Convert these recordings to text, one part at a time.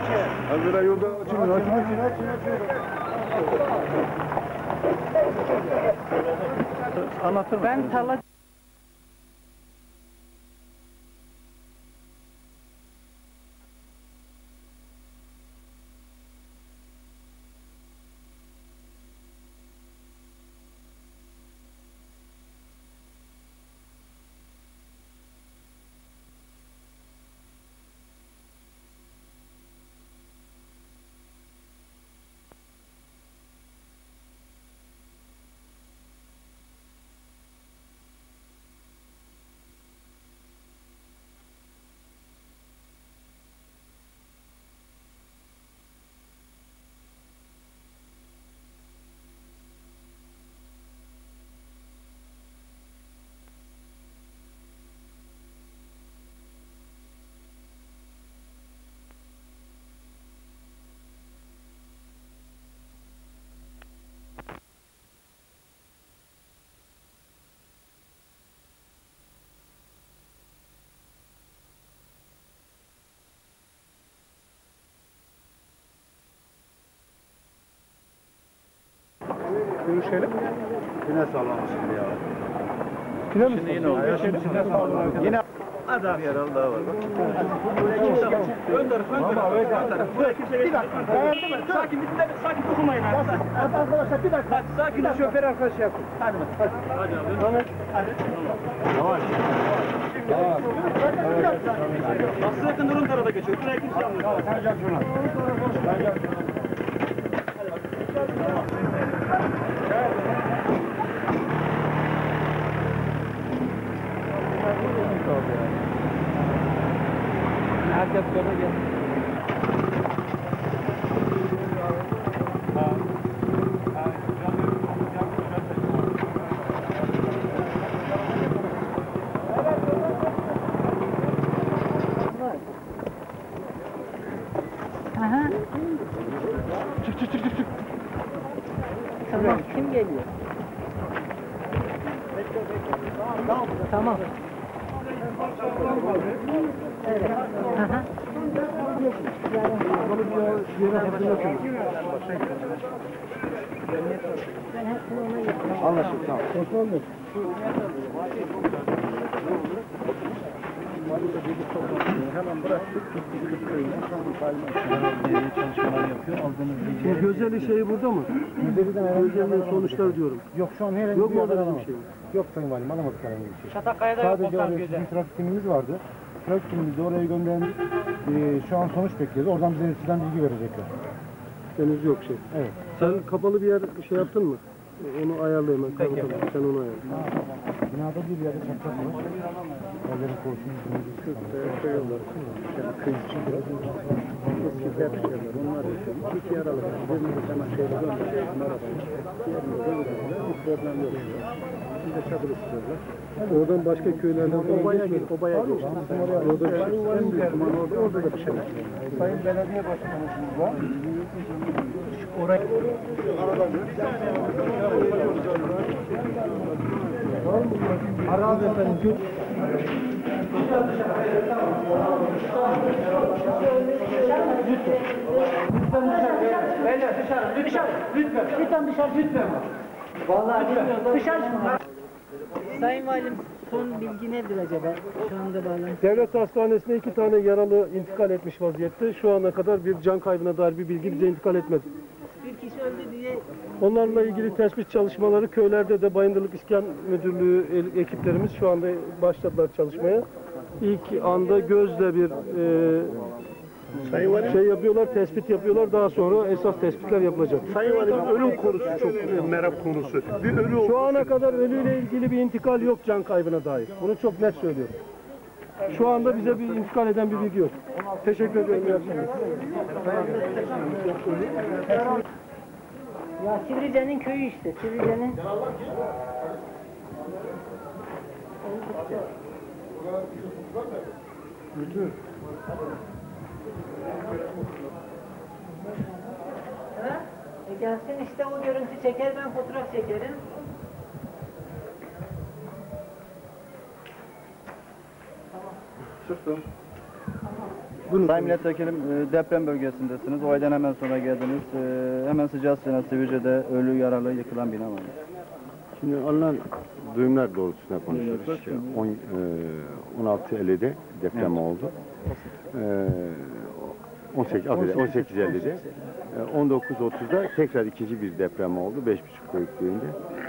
Hazıra yolda açın. Anlatır mısın? Ben tarla... Görüşelim. Yine sallamış şimdi ya. Yine mi? Şimdi yine oldu. Yine adam yaralı daha var. Ön taraf. Buraya kimse geçmiyor. Sakin, sakin dokunmayın. Arkadaşlar bir dakika. Sakin ol. Şoför arkadaş yapın. Hadi bak. Hadi abi. Hadi. Yavaş. Aslı yakın durum tarafa geçiyor. Buraya kimse almıyor. Sen gel şuna. Herkes yola gel. Aha. Çık. Tamam, kim geliyor? Tamam. Evet. Aha. Anlaşıldı, tamam. Osmanlı. Hemen bıraktık. Çalışmalar yapıyor. Aldığımız bilgileri... Gözeli şeyi burada mı? Gözeli sonuçları diyorum. Yok şu an herhangi Yok bir mu haber orada alamadık. bir şey? Yok Sayın Valim, alamadık herhangi bir şey. Şatakaya'da yok Sadece Volkan oraya Göze. bir trafik timimiz vardı. Trafik timimizi oraya gönderdik. Şu an sonuç bekliyoruz. Oradan bize sizden bilgi verecekler. Henüz yok şey. Evet. Sen kapalı bir yer şey yaptın mı? Onu ayarlayayım ben. Tamam. Sen onu ayarla. Binada bir yerde çatlak var. Evlerin koğuşunun Şey yollar. Köy için biraz. Eski dertçiler. Onlar hiç yaralı. Birini sana şeyle gönderdiler. Diğerini gönderdiler. Bir problem yok. Şimdi çadır istiyorlar. Oradan başka köylerden obaya geçti. Obaya geçti. Orada bir şey. En büyük ihtimal orada da bir şey var. Sayın Belediye Başkanımız var. Oraya... Arazi efendim. Lütfen dışarı. Vallahi dışarı çıkma. Sayın Valim, son bilgi nedir acaba? Şu anda bağlantı. Devlet Hastanesi'ne 2 tane yaralı intikal etmiş vaziyette. Şu ana kadar bir can kaybına dair bir bilgi bize intikal etmedi. Bir kişi öldü diye Onlarla ilgili tespit çalışmaları köylerde de Bayındırlık İskan Müdürlüğü ekiplerimiz şu anda başladılar çalışmaya. İlk anda gözle bir şey yapıyorlar, tespit yapıyorlar. Daha sonra esas tespitler yapılacak. Sayın Valim, ölüm konusu çok merak konusu. Bir ölü oldu. Şu ana kadar ölüyle ilgili bir intikal yok can kaybına dair. Bunu çok net söylüyorum. Şu anda bize bir intikal eden bir bilgi yok. Teşekkür ederim. ya Sivrice'nin köyü işte. Sivrice'nin Müdür. gelsin işte o görüntü çeker, ben fotoğraf çekerim. Çıktım. Tamam. Sayın Milletvekilim, deprem bölgesindesiniz. Olaydan hemen sonra geldiniz. Hemen sıcağı sıcağına Sivrice'de ölü yaralı yıkılan bina var. Şimdi alınan duyumlar doğrultusunda konuşuyoruz. İşte 16.50'de deprem oldu. 18.50'de. 19.30'da tekrar ikinci bir deprem oldu. 5.5 büyüklüğünde.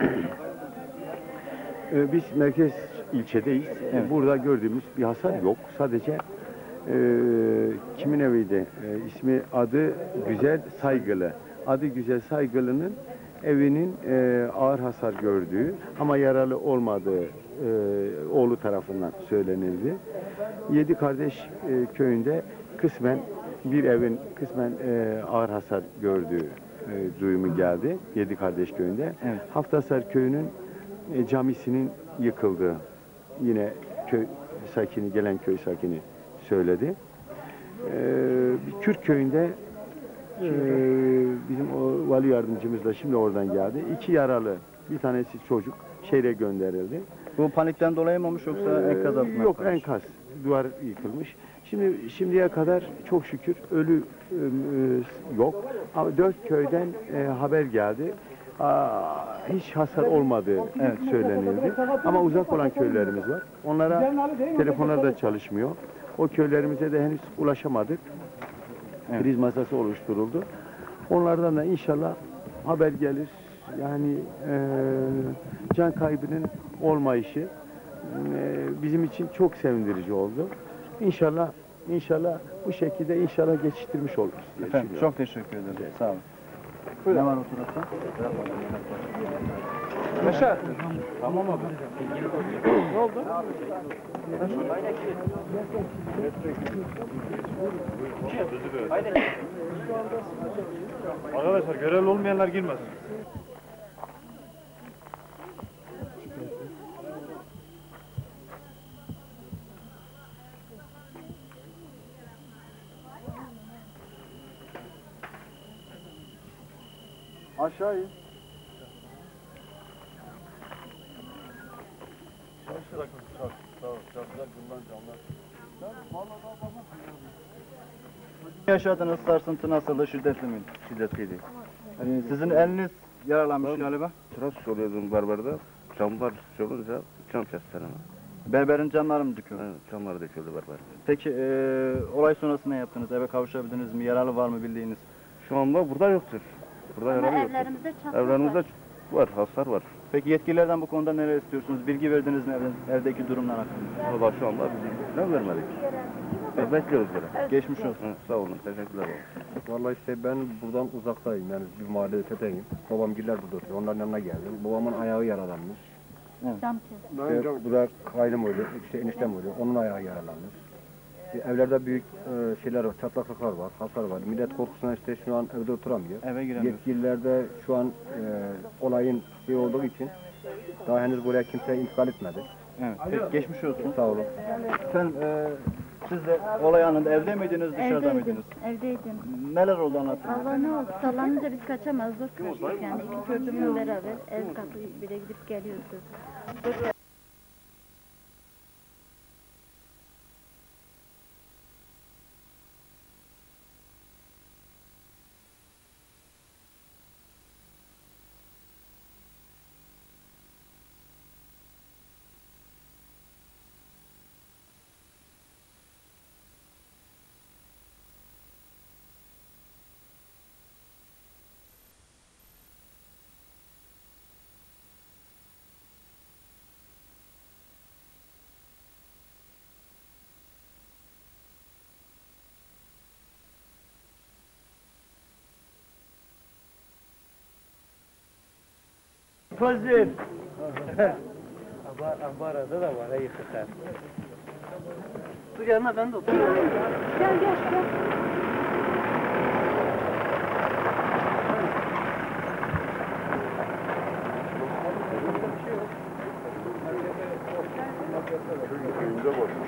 Biz merkez ilçedeyiz. Burada gördüğümüz bir hasar yok. Sadece kimin eviydi? İsmi adı Güzel Saygılı. Adı Güzel Saygılı'nın evinin ağır hasar gördüğü ama yaralı olmadığı oğlu tarafından söylenildi. Yedi Kardeş köyünde kısmen bir evin kısmen ağır hasar gördüğü duyumu geldi. Yedi Kardeş köyünde. Evet. Haftasar köyünün camisinin yıkıldığı yine köy sakini, gelen köy sakini söyledi. Kürt köyünde bizim o vali yardımcımız da şimdi oradan geldi. 2 yaralı, bir tanesi çocuk şehre gönderildi. Bu panikten dolayı mı olmuş yoksa enkaz altına? Yok, enkaz. Duvar yıkılmış. Şimdiye kadar çok şükür ölü yok. Ama 4 köyden haber geldi. Hiç hasar olmadığı söylenildi. Ama uzak olan köylerimiz var. Onlara telefonlar da çalışmıyor. O köylerimize de henüz ulaşamadık. Kriz masası oluşturuldu. Onlardan da inşallah haber gelir. Yani can kaybının olmayışı bizim için çok sevindirici oldu. İnşallah bu şekilde inşallah geçiştirmiş oluruz. Efendim, çok teşekkür ederim. Sağ olun. Ne var o tarafta? Yaşar. Tamam abi. Ne oldu? Arkadaşlar görevli olmayanlar girmesin. Aşağı in. Çalışarak çalışarak bundan canlar. Yaşadığınız sarsıntı nasıldı? Şiddetli miydi? Şiddetliydi. Sizin eliniz yaralanmış galiba. Trafik oluyordum berberde. Camlar olunca cam kestiler ama. Berberin camları mı döküldü? Evet, camları döküldü berberde. Peki olay sonrası ne yaptınız? Eve kavuşabildiniz mi? Yaralı var mı bildiğiniz? Şu anda burada yoktur. Burada yaralı yoktur. Evlerimizde çatlak Evlerimizde var. var, hasar var. Peki yetkililerden bu konuda neler istiyorsunuz? Bilgi verdiniz mi evdeki durumlar hakkında? Valla şu anda ne vermedik. Bekliyoruz böyle. Geçmiş olsun. Hı, sağ olun, teşekkürler. Vallahi işte ben buradan uzaktayım, yani bir mahallede tepeyim. Babamgiller burada oturuyor, onların yanına geldim. Babamın ayağı yaralanmış. Cam kes. İşte bu da kaynım oluyor, işte eniştem oluyor, onun ayağı yaralanmış. Evlerde büyük şeyler var, çatlaklıklar var, hasar var. Millet korkusuna işte şu an evde oturamıyor. Eve giremiyoruz. Yetkililer de şu an olayın şey olduğu için daha henüz buraya kimse intikal etmedi. Evet. Peki, geçmiş olsun. Sağ olun. Efendim siz de olay anında evde miydiniz, dışarıda mıydınız? Evdeydim. Neler oldu anlatın. Allah ne oldu? Sallanınca biz kaçamazdık. Kaçtık yani. İki çocuğumla beraber ev kapı bile gidip geliyoruz. Pozitif. Ambarada da var, yıkıklar. Dur yanına ben de oturayım. Gel gel gel. Köyünde basmış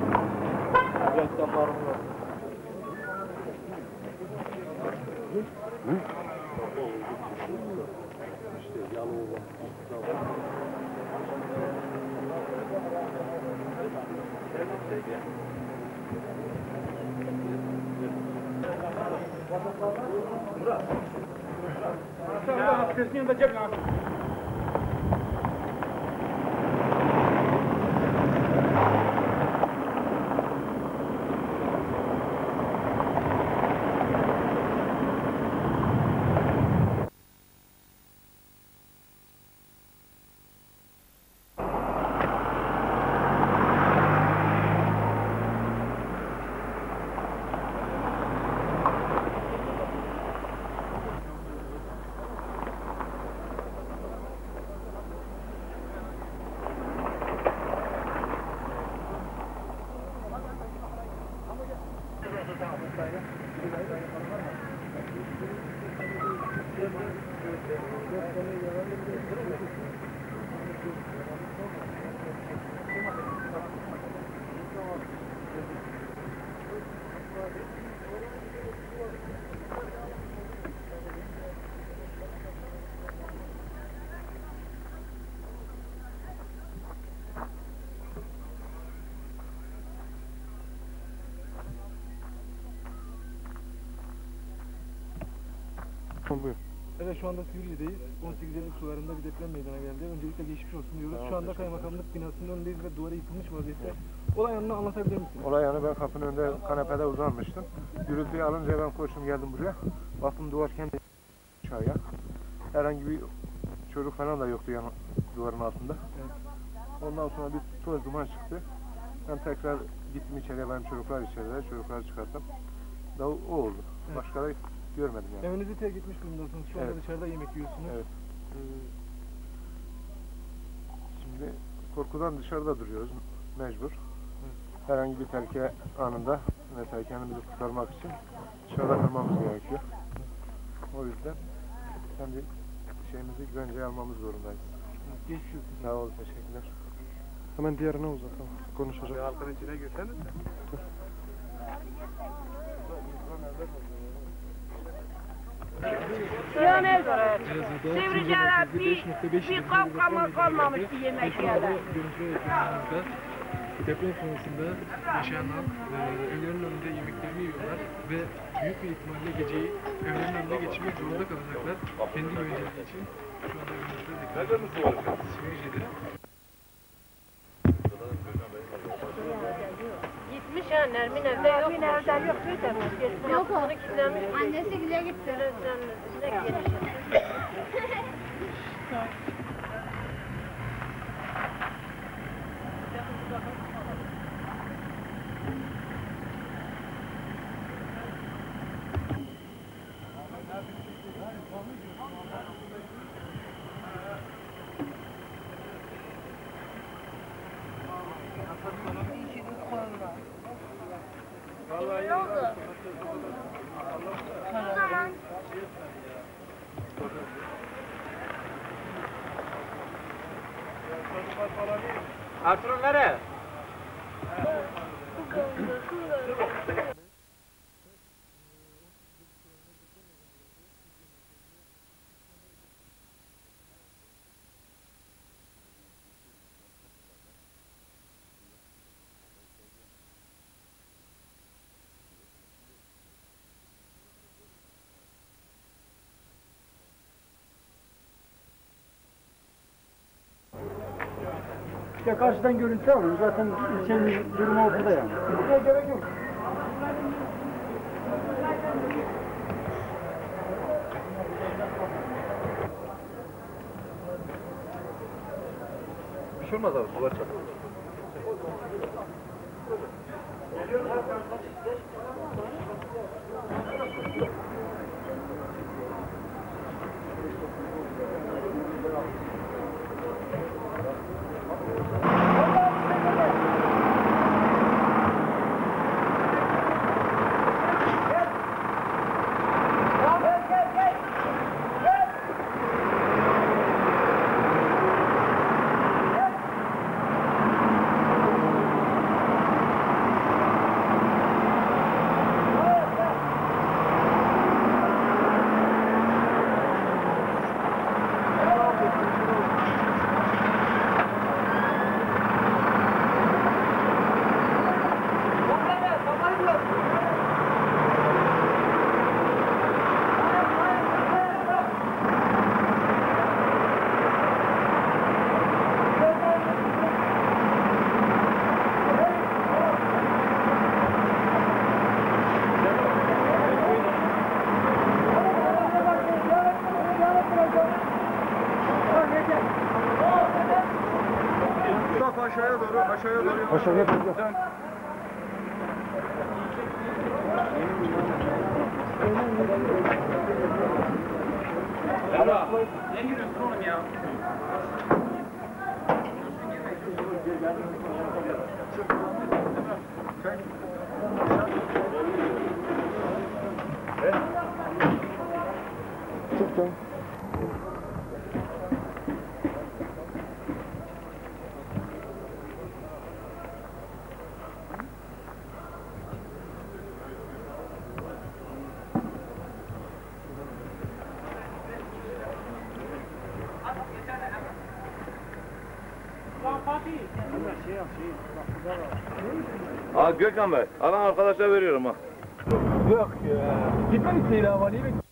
oldu. Evet, şu anda Sivrice'deyiz. 18 Eylül sularında bir deprem meydana geldi. Öncelikle geçmiş olsun diyoruz. Şu anda kaymakamlık binasının önündeyiz ve duvarı yıkılmış vaziyette. Olay anını anlatabilir misiniz? Olay anı, ben kapının önünde kanepede uzanmıştım. Gürültüyü alınca ben koştum geldim buraya. Baktım duvar kendi aşağıya. Herhangi bir çocuk falan da yoktu yan duvarın altında. Ondan sonra bir toz duman çıktı. Ben tekrar gittim içeriye, benim çocuklar içeride. Çocukları çıkarttım. Da o oldu. Başka da görmedim yani. Evinizi terk etmiş durumdasınız. Şu anda dışarıda yemek yiyorsunuz. Evet. Şimdi korkudan dışarıda duruyoruz mecbur. Herhangi bir tehlike anında mesela kendimizi kurtarmak için dışarıda kalmamız gerekiyor. O yüzden kendi şeyimizi güvenceye almamız zorundayız. Geçmiş olsun. Sağ ol, teşekkürler. Hemen diğerine uzatalım. Konuşacağız. Halkın içine girseniz de. Yani Sivrice'de bir kavga kalmamıştı yemek yerler. Deprem sonrasında yaşayan halk evlerinin önünde yemeklerini yiyorlar ve büyük bir ihtimalle geceyi evlerinin önünde geçirmek zorunda kalacaklar. Kendi güvenceleri için şu anda günümüzde Sivrice'de. Gitmiş ya, Nermin evde yok. Nermin evde yok. Yok o. Annesi bile gitti. Ertuğrul nereye? İşte karşıdan görüntü alıyoruz. Zaten ilçenin durumu ortada yani. Buraya gerek yok. Bir şey olmaz abi, sular çarpar. Aşağıya doğru. Ne giriyorsun oğlum ya? Çıktım. Aa Gökhan Bey, alan arkadaşa veriyorum ha. Yok ya. Gitmedik değil ama niye bekliyorsun?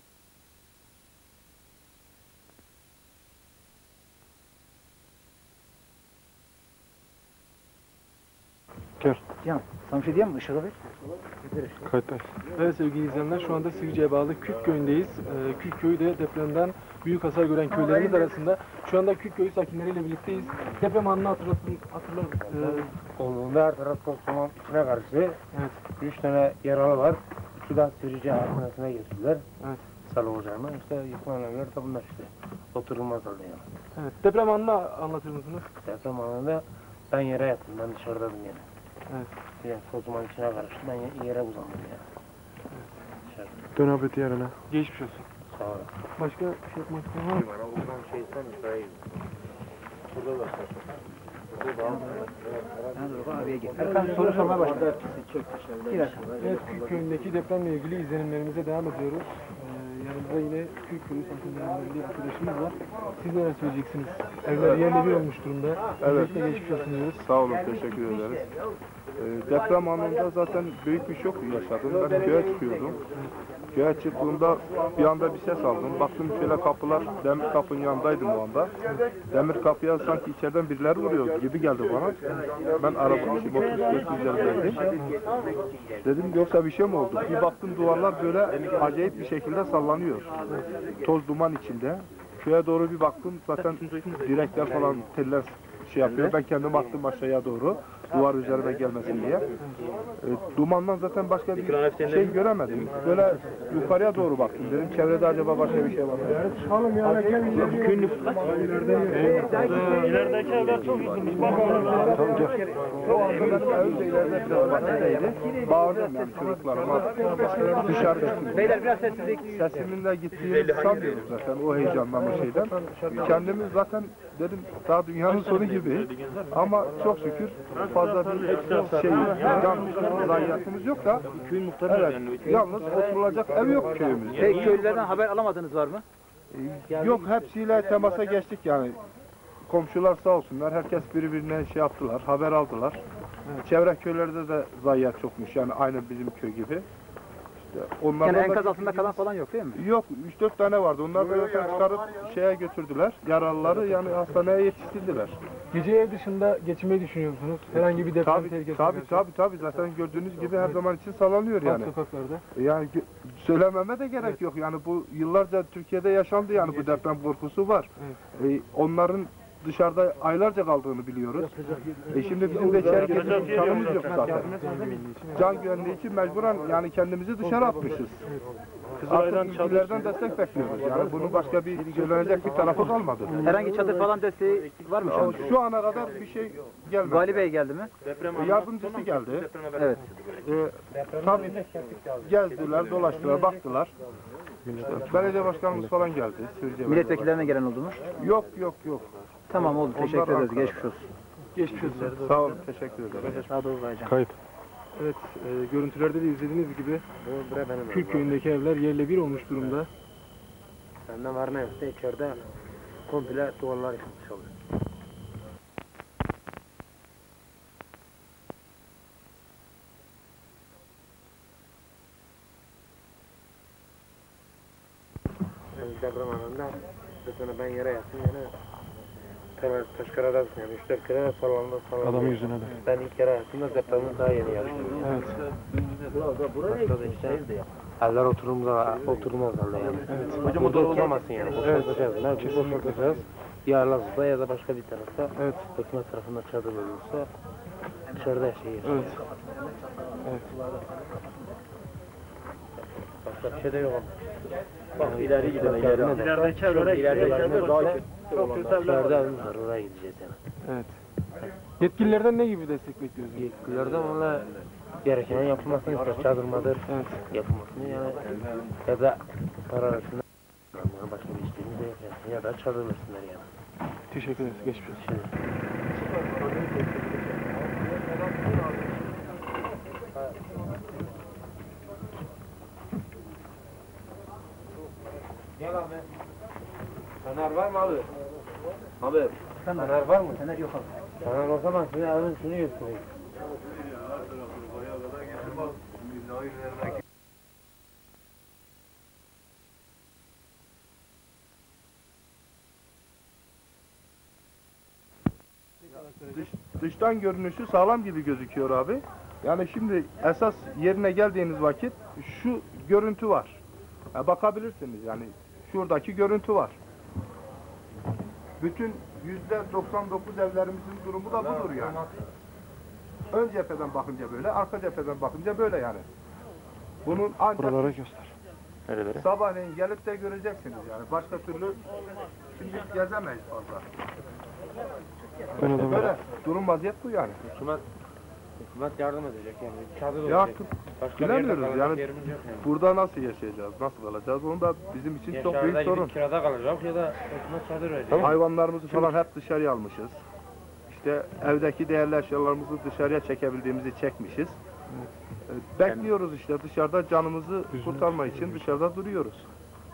Can, sana bir şey diyeyim mi? Işığı ver. Kayıttayız. Evet sevgili izleyenler, şu anda Sivrice'ye bağlı Kük köyündeyiz. Kük köyü de depremden büyük hasar gören köylerimiz arasında. Şu anda Kük köyü sakinleriyle birlikteyiz. Deprem anını hatırlar. Olduğunda her taraf toplamanın içine karşı. Evet. 3 tane yaralı var. 3'ü de Sivrice hastanesine getirdiler. Evet. Sağlık ocağına. İşte yıkılan evler de bunlar işte. Oturulmaz halde yani. Evet. Deprem anını anlatır mısınız? Deprem anında ben yere yattım. Ben dışarıdaydım yani. Evet. Yani tozuman içine karıştı. Ben yere uzandım yani. Dışarıda. Dön abi diğerine. Geçmiş olsun. Sağ olun. Başka bir şey yapmak isteyen var mı? Oradan şeyden yukarıya burada da Abiye git. Erkan soru sormaya başla. Evet, Kük köyündeki depremle ilgili izlenimlerimize devam ediyoruz. Yanımızda yine Kük köyü sakinlerinden bir arkadaşımız var. Siz neler söyleyeceksiniz? Evler yerle bir olmuş durumda. Evet. Geçmiş olsun diyoruz. Sağ olun, teşekkür ederiz. Deprem anında zaten büyük bir şok yaşadım. Ben köye çıkıyordum. Köye çıktığımda bir anda bir ses aldım. Baktım şöyle kapılar, demir kapının yanındaydım o anda. Demir kapıya sanki içeriden birileri vuruyor gibi geldi bana. Ben araba motosiklet üzerindeydim. Dedim yoksa bir şey mi oldu? Bir baktım duvarlar böyle acayip bir şekilde sallanıyor. Toz duman içinde. Köye doğru bir baktım zaten direkler falan teller şey yapıyor. Ben kendim attım aşağıya doğru. Duvar üzerime gelmesin diye. Dumandan zaten başka bir şey göremedim. Böyle yukarıya doğru baktım. Dedim çevrede acaba başka bir şey var mı? Çıkalım ya. Günlük. İlerideki evler çok yıkılmış. Bak O anda benim evim de ileride biraz bahçedeydi. Bağırdım yani çocuklarıma. Dışarı çıktım. Beyler biraz sessizlik. Sesimin de gittiğini sanmıyorum zaten o heyecandan o şeyden. Kendimi zaten dedim daha dünyanın sonu gibi. Ama çok şükür fazla bir şey can zayiatımız yok da evet, yalnız oturulacak ev yok köyümüzde. Peki köylülerden haber alamadınız var mı? Yok hepsiyle temasa geçtik yani. Komşular sağ olsunlar. Herkes birbirine şey yaptılar, haber aldılar. Çevre köylerde de zayiat çokmuş yani aynı bizim köy gibi. Yani enkaz altında kalan falan yok değil mi? Yok 3-4 tane vardı. Onlar da zaten çıkarıp şeye götürdüler. Yaralıları yani hastaneye yetiştirdiler. Gece ev dışında geçmeyi düşünüyor musunuz? Herhangi bir deprem tehlikesi Tabii zaten gördüğünüz gibi her zaman için sallanıyor yani. Sokaklarda. Yani söylememe de gerek yok. Yani bu yıllarca Türkiye'de yaşandı yani bu deprem korkusu var. Onların dışarıda aylarca kaldığını biliyoruz. Şimdi bizim de içeri girmek imkanımız yok zaten. Can güvenliği için mecburen yani kendimizi dışarı atmışız. Artık ülkelerden destek bekliyoruz. Yani bunun başka bir söylenecek bir tarafı kalmadı. Herhangi çadır falan desteği var mı şu an? Şu ana kadar bir şey gelmedi. Vali Bey geldi mi? Yardımcısı geldi. Evet. Tabii geldiler, dolaştılar, baktılar. İşte belediye başkanımız falan geldi. Milletvekillerine gelen oldu mu? Yok. Tamam oldu. Teşekkür ederiz. Geçmiş olsun. Geçmiş olsun. Sağ olun. Teşekkür ederim. Sağ olun. Kayıt. Evet, görüntülerde de izlediğiniz gibi Kük köyündeki evler yerle bir olmuş durumda. Bende var ne yoksa içeride komple duvarlar yıkılmış oluyor. Deprem anında bir ben yere yattım yani taşkarada yani 3-4 kere sallandı. Adamın yüzüne de. Ben ilk kere yattığımda depremin daha yeni geldi. Evet. Başka işte evler oturulmaz halde yani. Evet. Burada oturamazsın yani. Boşaltacağız. Boşaltacağız. Ya Laz'da ya da başka bir tarafta Evet. hükümet tarafından çadır olursa dışarıda yaşayır. Evet. Evet. Başka bir şey de yok ama. Bak ileri gidelim. İlerideki evlere daha çok kötü evler var. Oraya gideceğiz yani. Evet. Yetkililerden ne gibi destek bekliyorsunuz? Yetkililerden valla gereken yapılmasını ister. Çadırmadır. Evet. Yapılmasını yani ya da para arasında yani başka bir isteğimiz de yok yani. Ya da çadır versinler yani. Teşekkür ederiz. Geçmiş olsun. Gel abi. Fener var mı abi? Abi. Fener var mı? Fener yok abi. Fener olsa ben size evin şunu göstereyim. Dıştan görünüşü sağlam gibi gözüküyor abi. Yani şimdi esas yerine geldiğiniz vakit şu görüntü var. Bakabilirsiniz yani şuradaki görüntü var. Bütün %99 evlerimizin durumu da budur yani. Ön cepheden bakınca böyle, arka cepheden bakınca böyle yani. Bunun ancak Buralara göster. Nerelere? sabahleyin gelip de göreceksiniz yani. Başka türlü şimdi gezemeyiz fazla. Böyle durum vaziyet bu yani. Hükümet yardım edecek yani. Çadır Ya olacak. Başka bilemiyoruz yani yerimiz yok yani. burada nasıl yaşayacağız, nasıl kalacağız onu da bizim için çok büyük sorun. Kirada kalacak ya da hükümet çadır verecek. Hayvanlarımızı falan hep dışarıya almışız. İşte evdeki değerli eşyalarımızı dışarıya çekebildiğimizi çekmişiz. Bekliyoruz işte dışarıda canımızı kurtarma için dışarıda duruyoruz.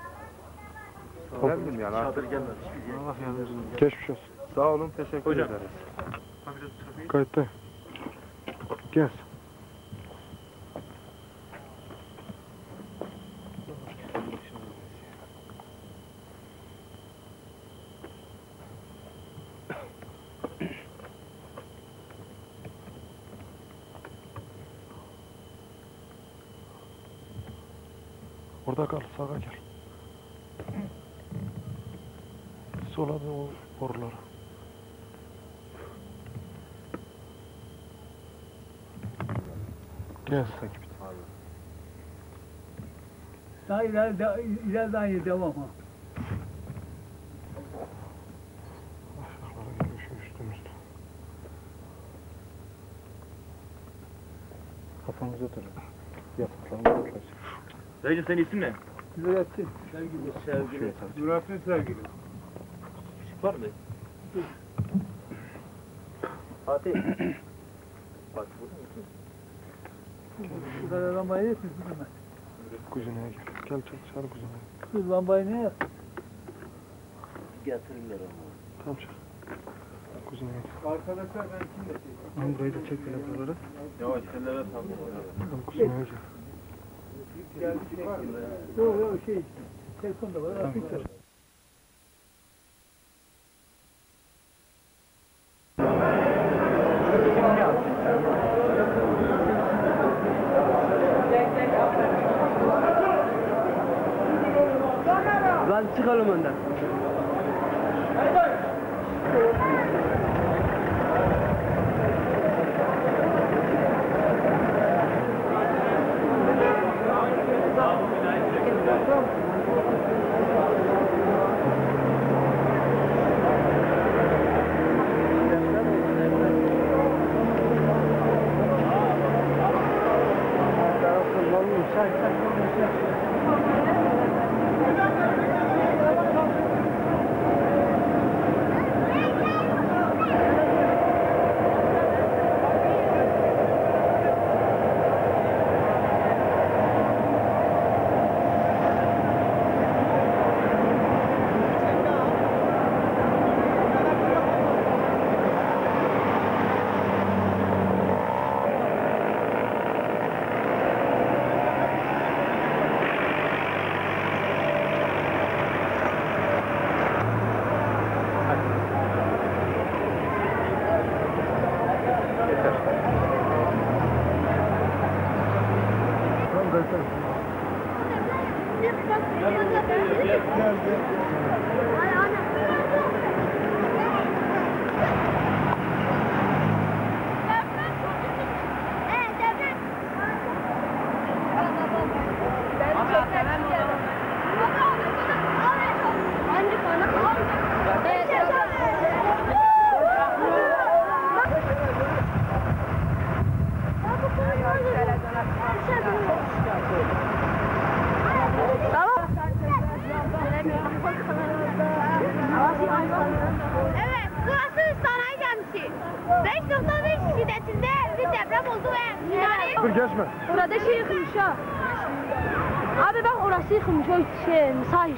Ne bileyim yani artık. Allah yardımcınız olsun. Geçmiş olsun. Sağ olun, teşekkür ederiz. Kayıtta. Gel. Orada kal, sağa gel. Sola da o boruları. Gel takip et. Daha ileriden iyi devam ha. Aşağılara gelmiş üstümüzde. Kafanıza durun. Yataklarını toplasın. Dayıcım senin isim ne? Nurettin. Sevgili. Nurettin sevgili. Var mı? Fatih. Bak burada mısın? Şurada lambayı ne yapıyorsun hemen? Kuzineye gel. Gel çok sarı kuzineye. Şu lambayı ne yapıyorsun? Getirirler onu. Tamam çık. Kuzineye gel. Arkadaşlar ben kimle çekeyim? Burayı da çek böyle buraları. Yavaş sellere sallı. Tamam kuzineye gel. Yok şey. Telefonda var. Tamam. Lan çıkalım önden. Dur geçme. Orada şey yıkılmış ha. Abi bak orası yıkılmış o şey sahil.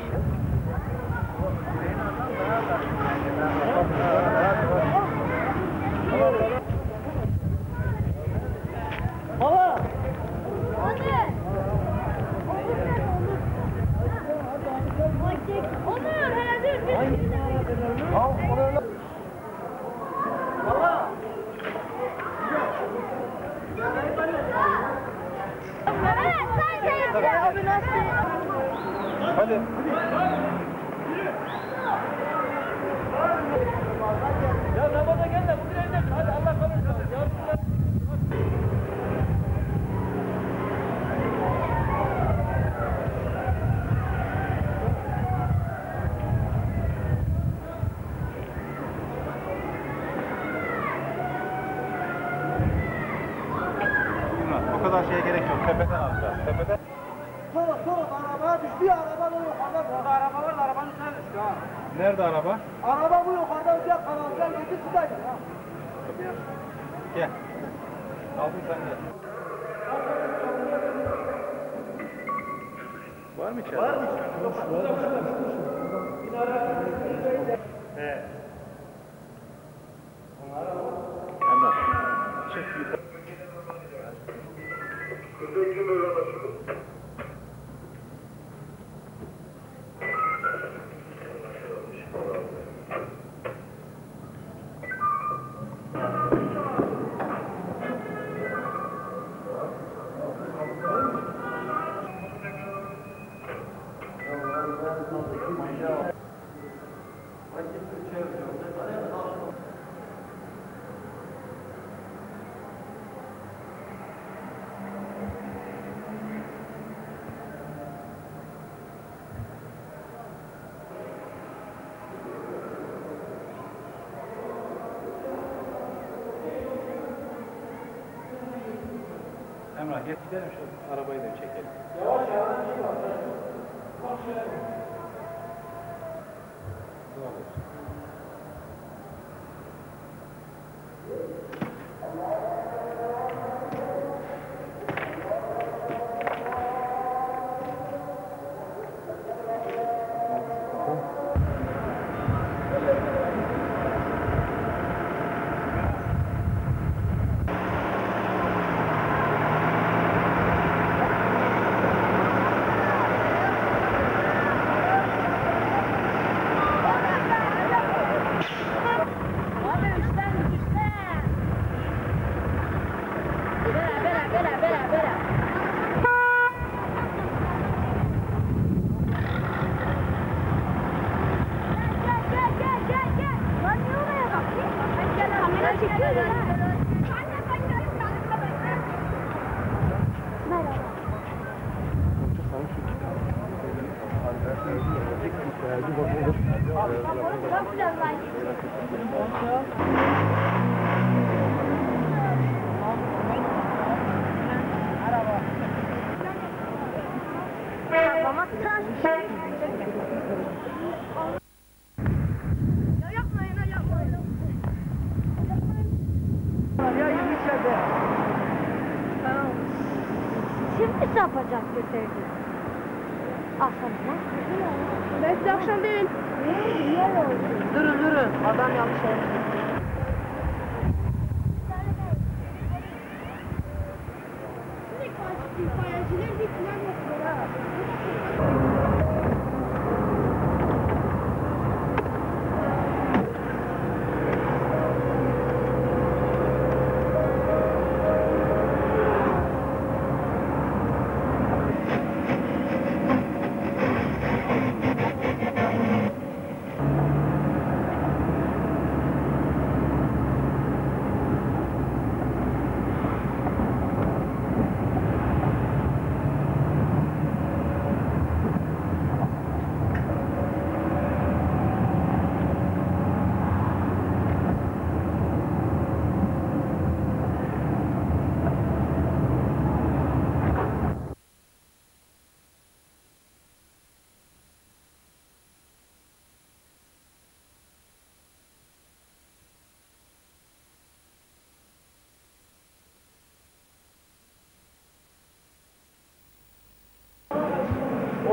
Baba! Anne! Onlar herhalde Baba! Evet, sen de yapacağız. Abi nasıl? Hadi. Ya namaza gel de bugün evde kal. Hadi Allah kabul etsin. O kadar şeye gerek yok. Tepeden alacağız. Tepeden. Soğuk arabaya düştü ya, araba da yukarıda. Burada araba var da arabanın üstüne düştü ha. Nerede araba? Araba bu yukarıda özel kanaldan gitti sudaydı ya. Gel. Aldın sen de. Var mı içeride? Var mı içeride? He. Emrah. Çek yukarı. Emrah gel gidelim şu arabayı da çekelim. Yavaş yavaş. Şimdi ne yapacak götürdü? Akşam ne? Belki akşam değil. Niye oldu? Durun. Adam yanlış oldu. İtfaiyeciler bir plan yapıyor ha.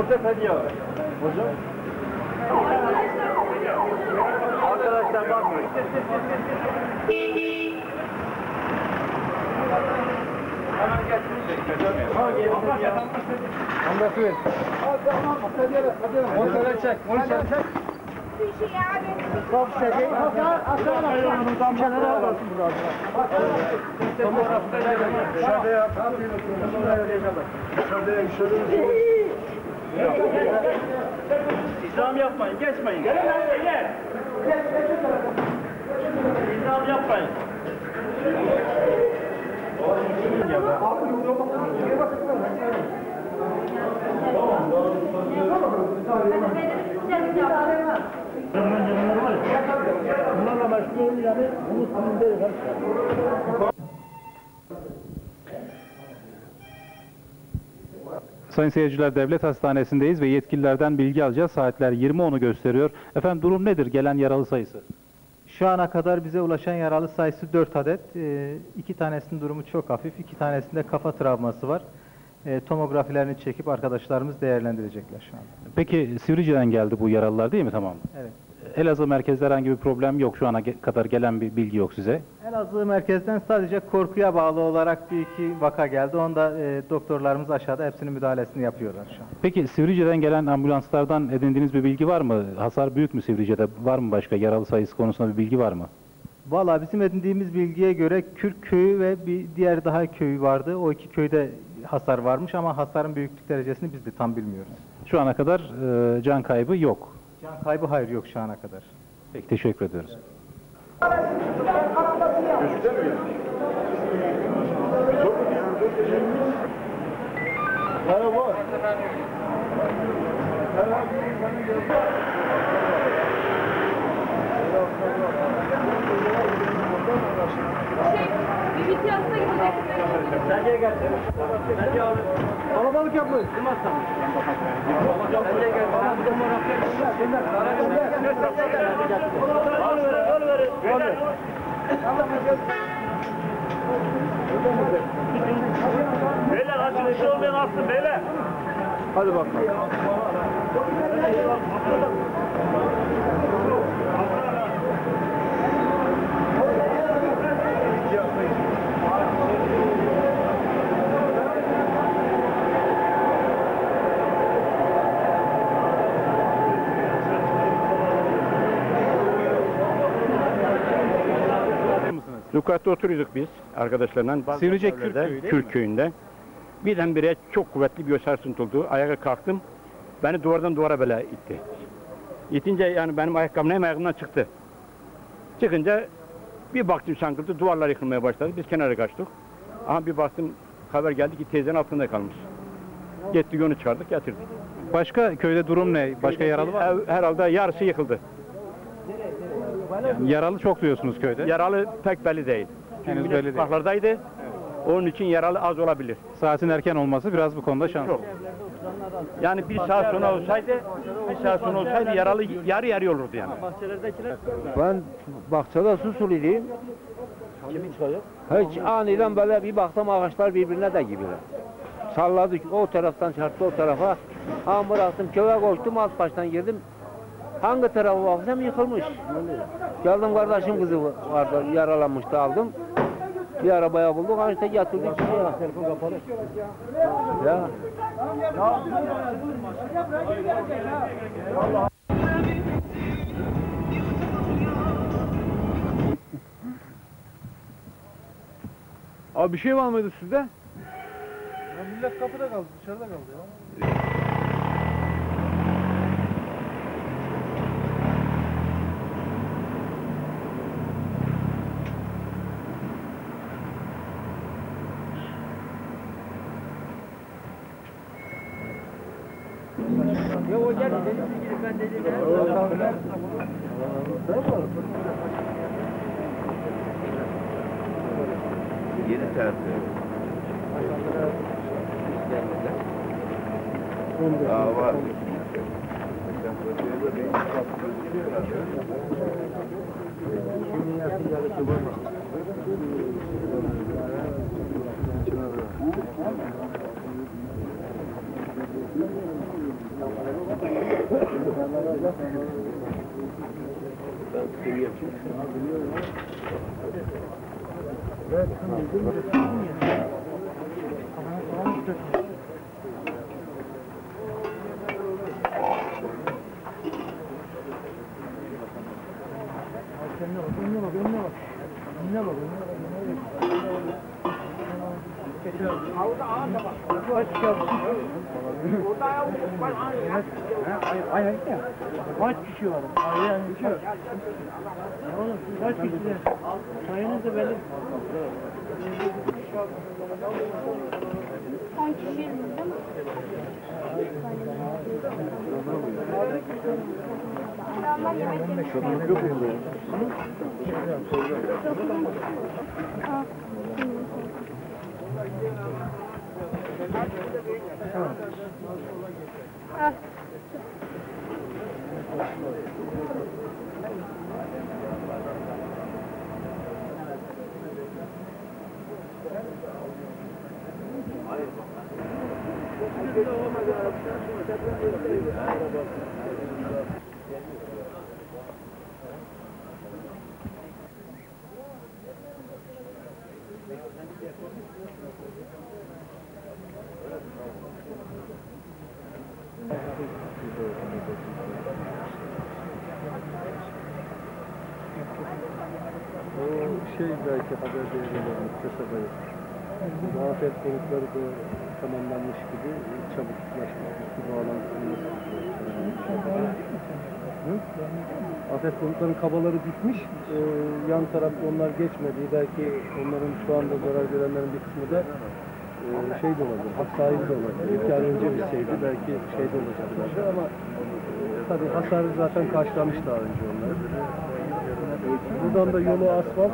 Recep hediye var. Hocam. Arkadaşlar bakmayın. Hemen gelsin. Anlatı ver. Onu söyle çek. Onu söyle çek. Çok seveyim. Kenara alırsın burada. Dışarıda yap. Dışarıda İzam yapmayın, geçmeyin. Gelin lan, gel. İzam yapmayın. Bunlarla başlıyorum yani, bunu tanımdayız. Sayın seyirciler, Devlet Hastanesi'ndeyiz ve yetkililerden bilgi alacağız. Saatler 20.10'u gösteriyor. Efendim durum nedir? Gelen yaralı sayısı? Şu ana kadar bize ulaşan yaralı sayısı 4 adet. 2 tanesinin durumu çok hafif, 2 tanesinde kafa travması var. Tomografilerini çekip arkadaşlarımız değerlendirecekler şu anda. Peki Sivrice'den geldi bu yaralılar değil mi? Tamam. Evet. Elazığ merkezde herhangi bir problem yok. Şu ana kadar gelen bir bilgi yok size. Elazığ merkezden sadece korkuya bağlı olarak bir iki vaka geldi. Onda doktorlarımız aşağıda hepsinin müdahalesini yapıyorlar şu an. Peki Sivrice'den gelen ambulanslardan edindiğiniz bir bilgi var mı? Hasar büyük mü Sivrice'de? Var mı başka yaralı sayısı konusunda bir bilgi var mı? Valla bizim edindiğimiz bilgiye göre Kürk köyü ve bir diğer daha köyü vardı. O iki köyde hasar varmış ama hasarın büyüklük derecesini biz de tam bilmiyoruz. Şu ana kadar can kaybı yok. Can kaybı hayır yok şu ana kadar. Peki teşekkür ediyoruz. Bir ihtiyaçta gidecek. Sergiye gel. Sergiye abi. Kalabalık yapmayın. Sergiye gel. Beyler açılışı olmayan atsın beyler. Hadi bakalım. Lukat'ta oturuyorduk biz arkadaşlarla. Sivrice Kürk Köyü değil mi? Kürk Köyü'nde. Birdenbire çok kuvvetli bir sarsıntı oldu. Ayağa kalktım. Beni duvardan duvara böyle itti. İtince yani benim ayakkabım hem ayağımdan çıktı. Çıkınca bir baktım şankırtı, duvarlar yıkılmaya başladı. Biz kenara kaçtık. Ama bir baktım haber geldi ki teyzenin altında kalmış. Gittik onu çıkardık, getirdik. Başka köyde durum ne? Başka yaralı var mı? Herhalde yarısı yıkıldı. Yaralı çok diyorsunuz köyde. Yaralı pek belli değil. Henüz Millet belli değil. sokaklardaydı. Onun için yaralı az olabilir. Saatin erken olması biraz bu konuda şanslı. Çok. Yani bir saat sonra olsaydı yaralı yarı yarı olurdu yani. Ben bahçede su suluyordum. Hiç aniden böyle bir baktım ağaçlar birbirine de gibiler. Salladık o taraftan çarptı o tarafa. Ama bıraktım köye koştum alt baştan girdim. Hangi tarafa baksam yıkılmış. Geldim kardeşim kızı vardı yaralanmıştı aldım. Bir arabaya bulduk işte getirdik. Ya. Abi bir şey var mıydı sizde? Ya millet kapıda kaldı, dışarıda kaldı ya. Yok o geldi dedim ki ben dedim. 7 tarafı. Var. Kaç kişi var? Oğlum kaç kişi? Sayınız da belli. 10 kişi değil mi? Adamlar yemek yemiş. Al. Belki haber değerlerinin kasaba yok. Afet konutları da tamamlanmış gibi çabuk ulaşmak, bağlantısını afet konutlarının kabaları bitmiş. Yan tarafta onlar geçmedi. Belki onların şu anda zarar görenlerin bir kısmı da şey de olabilir, hak sahibi de olabilir. 2 ay önce bitseydi belki şey de olacaklardı ama tabii hasarı zaten karşılamış daha önce onlar. Buradan da yolu asfalt.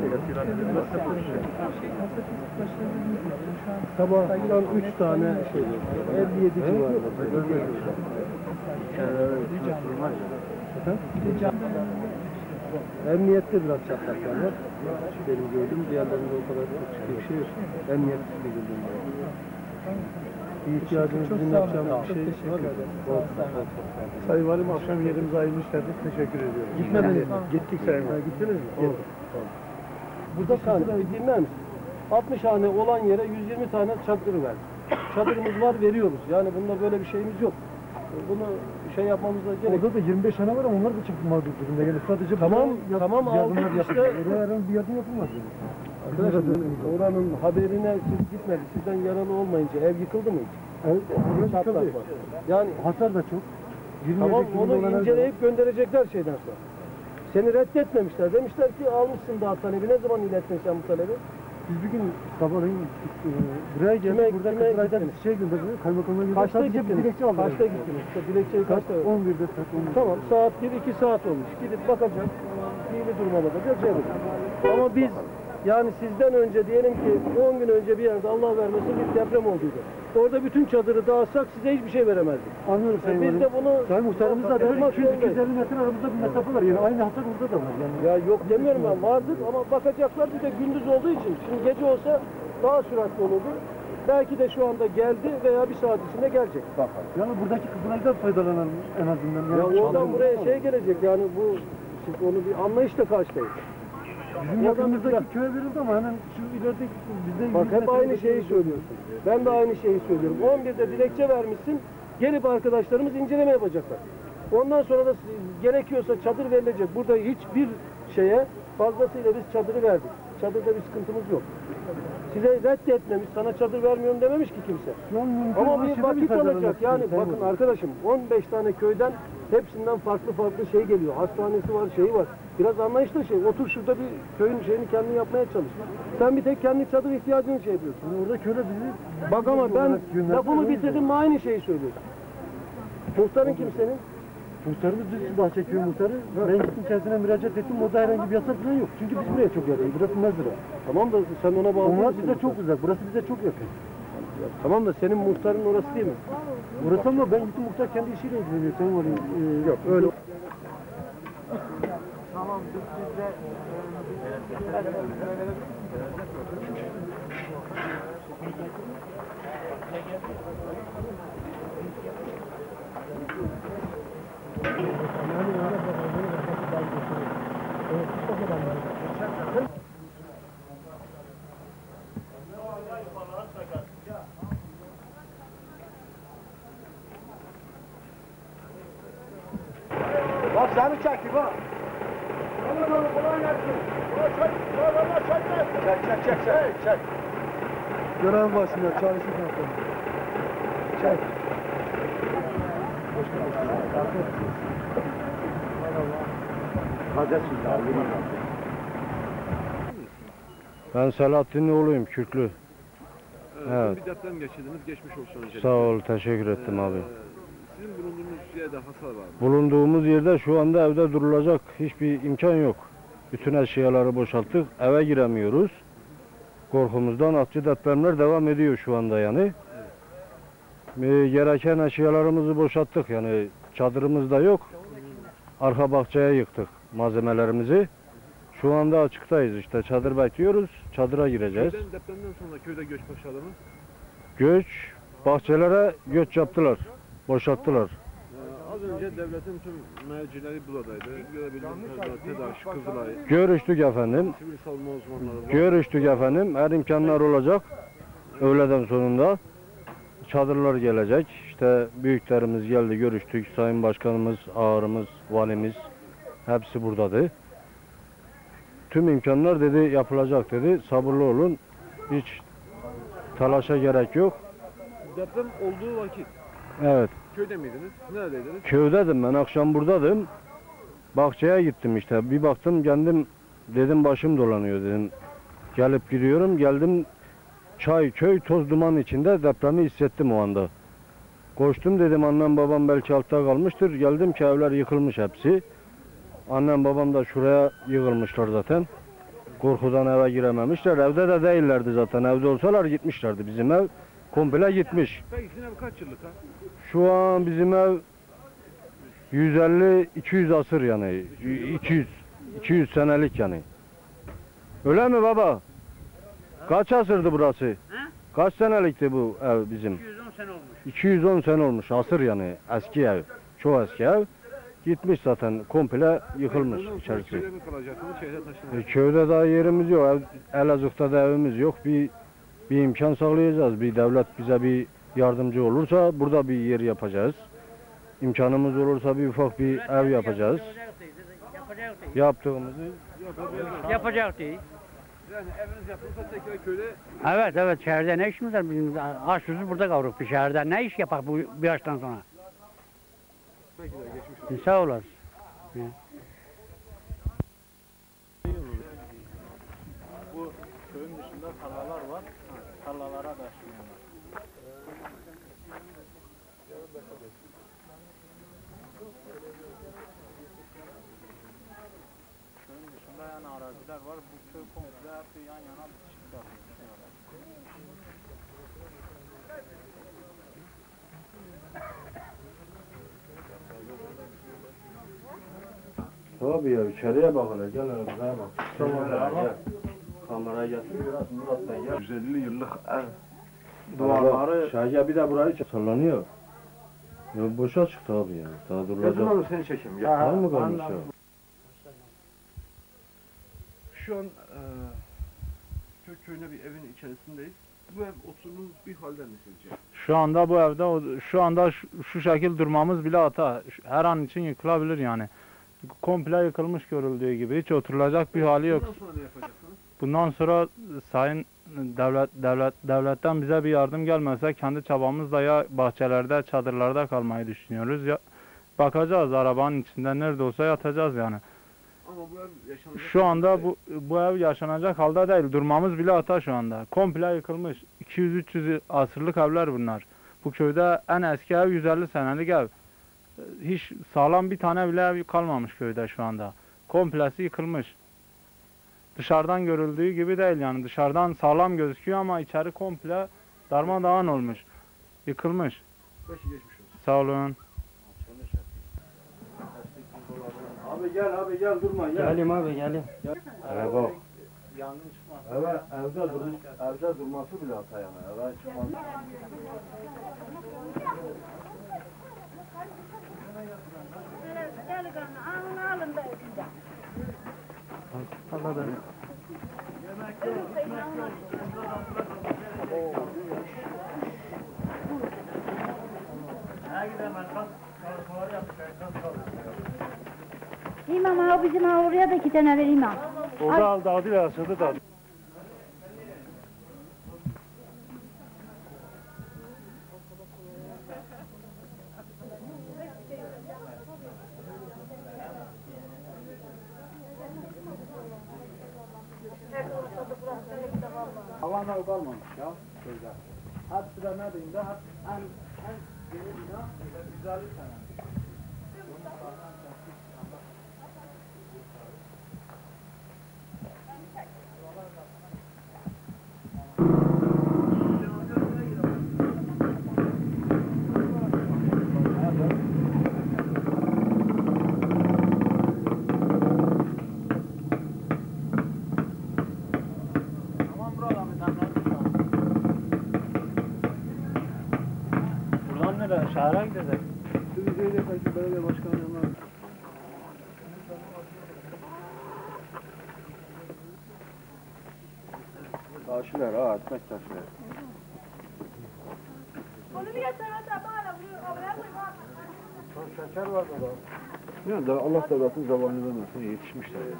Sabahtan 3 tane şey yok. 57 civarında. Emniyette biraz çatlaklar var. Benim gördüğüm diğerlerinde o kadar çok ciddi bir şey yok. Emniyette bir gördüğüm var. Bir ihtiyacınız bizim yapacağımız bir şey var mı? Sayın Valim akşam yerimize ayrılmışlardı. Teşekkür ediyorum. Gitmediniz mi? Gittik Sayın Valim. Gittiniz mi? Evet. Burada dinler misin? 60 hane olan yere 120 tane çadır verdik. Çadırımız var, veriyoruz. Yani bunda böyle bir şeyimiz yok. Bunu şey yapmamıza gerek. Orada da 25 hane var ama onlar da çok mağdur durumda. Yani sadece tamam aldık işte. Oraya bir yardım yapılmaz. Arkadaşlar oranın haberine siz gitmedi. Sizden yaralı olmayınca ev yıkıldı mı hiç? Evet, çatlak var. Yani hasar da çok. Tamam onu inceleyip gönderecekler şeyden sonra. Seni reddetmemişler. Demişler ki almışsın daha talebi. Ne zaman ilettin sen bu talebi? Biz bir gün sabahleyin buraya geldik. Burada Kızılay'dan bir şey gönderdiler. Kaymakamına gönderdiler. Kaçta gittiniz? Kaçta gittiniz? Dilekçeyi kaçta? 11'de saat 11'de. Tamam saat 1-2 saat olmuş. Gidip bakacak. Fiili duruma bakacak. Şey yapacak. Ama biz yani sizden önce diyelim ki 10 gün önce bir yerde Allah vermesin bir deprem olduydu. Orada bütün çadırı dağıtsak size hiçbir şey veremezdik. Anlıyorum Sayın Biz de bunu... Sayın Muhtarımız da 250 metre aramızda bir mesafe var. Yani aynı hasar burada da var. Yani. Ya yok demiyorum ben vardır ama bakacaklar bir de gündüz olduğu için. Şimdi gece olsa daha süratli olurdu. Belki de şu anda geldi veya bir saat içinde gelecek. Yani buradaki Kızılay'dan faydalanalım en azından. Yani ya oradan buraya şey gelecek yani bu siz onu bir anlayışla karşılayın. Bizim yakınımızdaki köye verildi ama hemen şu ileride bizde... Bak hep aynı şeyi söylüyorsun. Ben de aynı şeyi söylüyorum. 11'de dilekçe vermişsin, gelip arkadaşlarımız inceleme yapacaklar. Ondan sonra da gerekiyorsa çadır verilecek. Burada hiçbir şeye fazlasıyla biz çadırı verdik. Çadırda bir sıkıntımız yok. Size reddetmemiş, sana çadır vermiyorum dememiş ki kimse. Ama bir vakit alacak yani. Bakın arkadaşım 15 tane köyden hepsinden farklı farklı şey geliyor. Hastanesi var, şeyi var. Biraz anlayışla şey. Otur şurada bir köyün şeyini kendin yapmaya çalış. Sen bir tek kendi çadır ihtiyacını şey yapıyorsun. Orada köyde bizi... Bak ama ben lafımı bitirdim mi aynı şeyi söylüyorsun. Muhtarın kim senin? Muhtarımız Düzgün Bahçeköy muhtarı. Ben gittim kendisine müracaat ettim. Orada herhangi bir yasak falan yok. Çünkü biz buraya çok yakın. Burası Mezra. Tamam da sen ona bağlı. Onlar bize çok uzak. Burası bize çok yakın. Ya, tamam da senin muhtarın orası değil mi? Burası ama ben gittim muhtar kendi işiyle ilgileniyor. Sen var ya. Yok öyle. Tamam biz de Bak seni çekti bak. Kolay gelsin. Çek. Görev başında çalışırken çek. Ben Selahattin'in oğluyum, Kürklü. Evet. Bir deprem geçirdiniz, geçmiş olsun öncelikle. Sağ ol, teşekkür ettim abi. Sizin bulunduğunuz yerde hasar var mı? Bulunduğumuz yerde şu anda evde durulacak hiçbir imkan yok. Bütün eşyaları boşalttık, eve giremiyoruz. Korkumuzdan artçı depremler devam ediyor şu anda yani. Gereken eşyalarımızı boşalttık yani çadırımız da yok. Arka bahçeye yıktık malzemelerimizi. Şu anda açıktayız işte çadır bekliyoruz, çadıra gireceğiz. Depremden sonra köyde göç başladı mı? Göç, bahçelere göç yaptılar, boşalttılar. Az önce devletin tüm mercileri buradaydı. Görebildiğiniz kadar TEDAŞ, Kızılay. Görüştük efendim. Sivil savunma uzmanları var. Görüştük efendim. Her imkanlar olacak. Öğleden sonunda çadırlar gelecek. İşte büyüklerimiz geldi, görüştük. Sayın Başkanımız, ağırımız, valimiz hepsi buradadır. Tüm imkanlar dedi yapılacak dedi. Sabırlı olun. Hiç telaşa gerek yok. Deprem olduğu vakit Evet. köyde miydiniz? Neredeydiniz? Köydedim ben. Akşam buradaydım. Bahçeye gittim işte. Bir baktım kendim dedim başım dolanıyor dedim. Gelip gidiyorum. Geldim çay, köy, toz duman içinde depremi hissettim o anda. Koştum dedim annem babam belki altta kalmıştır. Geldim ki evler yıkılmış hepsi. Annem babam da şuraya yığılmışlar zaten. Korkudan eve girememişler. Evde de değillerdi zaten. Evde olsalar gitmişlerdi. Bizim ev komple gitmiş. Peki sizin ev kaç yıllık ha? Şu an bizim ev 150-200 asır yani. 200 senelik yani. Öyle mi baba? Kaç asırdı burası? Kaç senelikti bu ev bizim? 210 sene olmuş. 210 sene olmuş. Asır yani. Eski ev. Çok eski ev. Gitmiş zaten. Komple yıkılmış içerisi. Köyde mi kalacaksınız? Şehre taşınacaksınız. Köyde daha yerimiz yok. Elazığ'da da evimiz yok. Bir imkan sağlayacağız. Bir devlet bize bir yardımcı olursa burada bir yer yapacağız. İmkanımız olursa bir ufak bir ev yapacağız. Yaptığımızı Yapacak değil. Yani eviniz yapılırsa tekrar köyde... Evet, şehirde ne işimiz var? Bizim aç susuz burada kavruk bir şehirde. Ne iş yapak bu yaştan sonra? Peki de geçmiş olsun. Sağ olasın. Bu köyün dışında tarlalar var. Tarlalara da sürüyorlar. Köyün dışında yani araziler var. Bu köy komple hepsi yan yana bitişik yapıyor. Tabii ya içeriye bak hele gel hele buraya bak. Gel. Kameraya getir biraz Murat sen gel. 150 yıllık ev. Duvarları... Şahya bir de burayı sallanıyor. Ya boşa çıktı abi ya. Daha durulacak. Kızım seni çekeyim. Gel. Var mı kalmış ya? Şu an köyüne bir evin içerisindeyiz. Bu ev oturduğunuz bir halde mi sizce? Şu anda bu evde şu şekil durmamız bile hata. Her an için yıkılabilir yani. Komple yıkılmış görüldüğü gibi hiç oturulacak bir hali yok. Bundan sonra ne yapacaksınız? Bundan sonra sayın devletten bize bir yardım gelmezse kendi çabamızla ya bahçelerde, çadırlarda kalmayı düşünüyoruz ya bakacağız arabanın içinde nerede olsa yatacağız yani. Ama bu ev yaşanacak. Şu anda bu ev yaşanacak halde değil. Durmamız bile hata şu anda. Komple yıkılmış. 200-300 asırlık evler bunlar. Bu köyde en eski ev 150 senelik ev. Hiç sağlam bir tane bile ev kalmamış köyde şu anda. Komplesi yıkılmış. Dışarıdan görüldüğü gibi değil yani. Dışarıdan sağlam gözüküyor ama içeri komple darmadağın olmuş. Yıkılmış. Peki geçmiş olsun. Sağ olun. Abi gel durma gel. Gelim abi gelim. Eve bak. Yangın çıkmaz. Evde durması bile hata yani. Eve çıkmaz. Anladım. İmam abi bizim oraya da 2 tane ver imam. Orada aldı, aldı ve asıldı da. Havanlar kalmamış ya. Şöyle. Hepsi de ne diyeyim de en geri bina 150 sene. Buradan nereye? Şehre gidecek. Türkiye'de belki belediye başkanı yanına. Taşlar ha, ekmek taşlar. Şeker var burada. Yani da Allah da zaten zamanı vermesin, yetişmişler yani.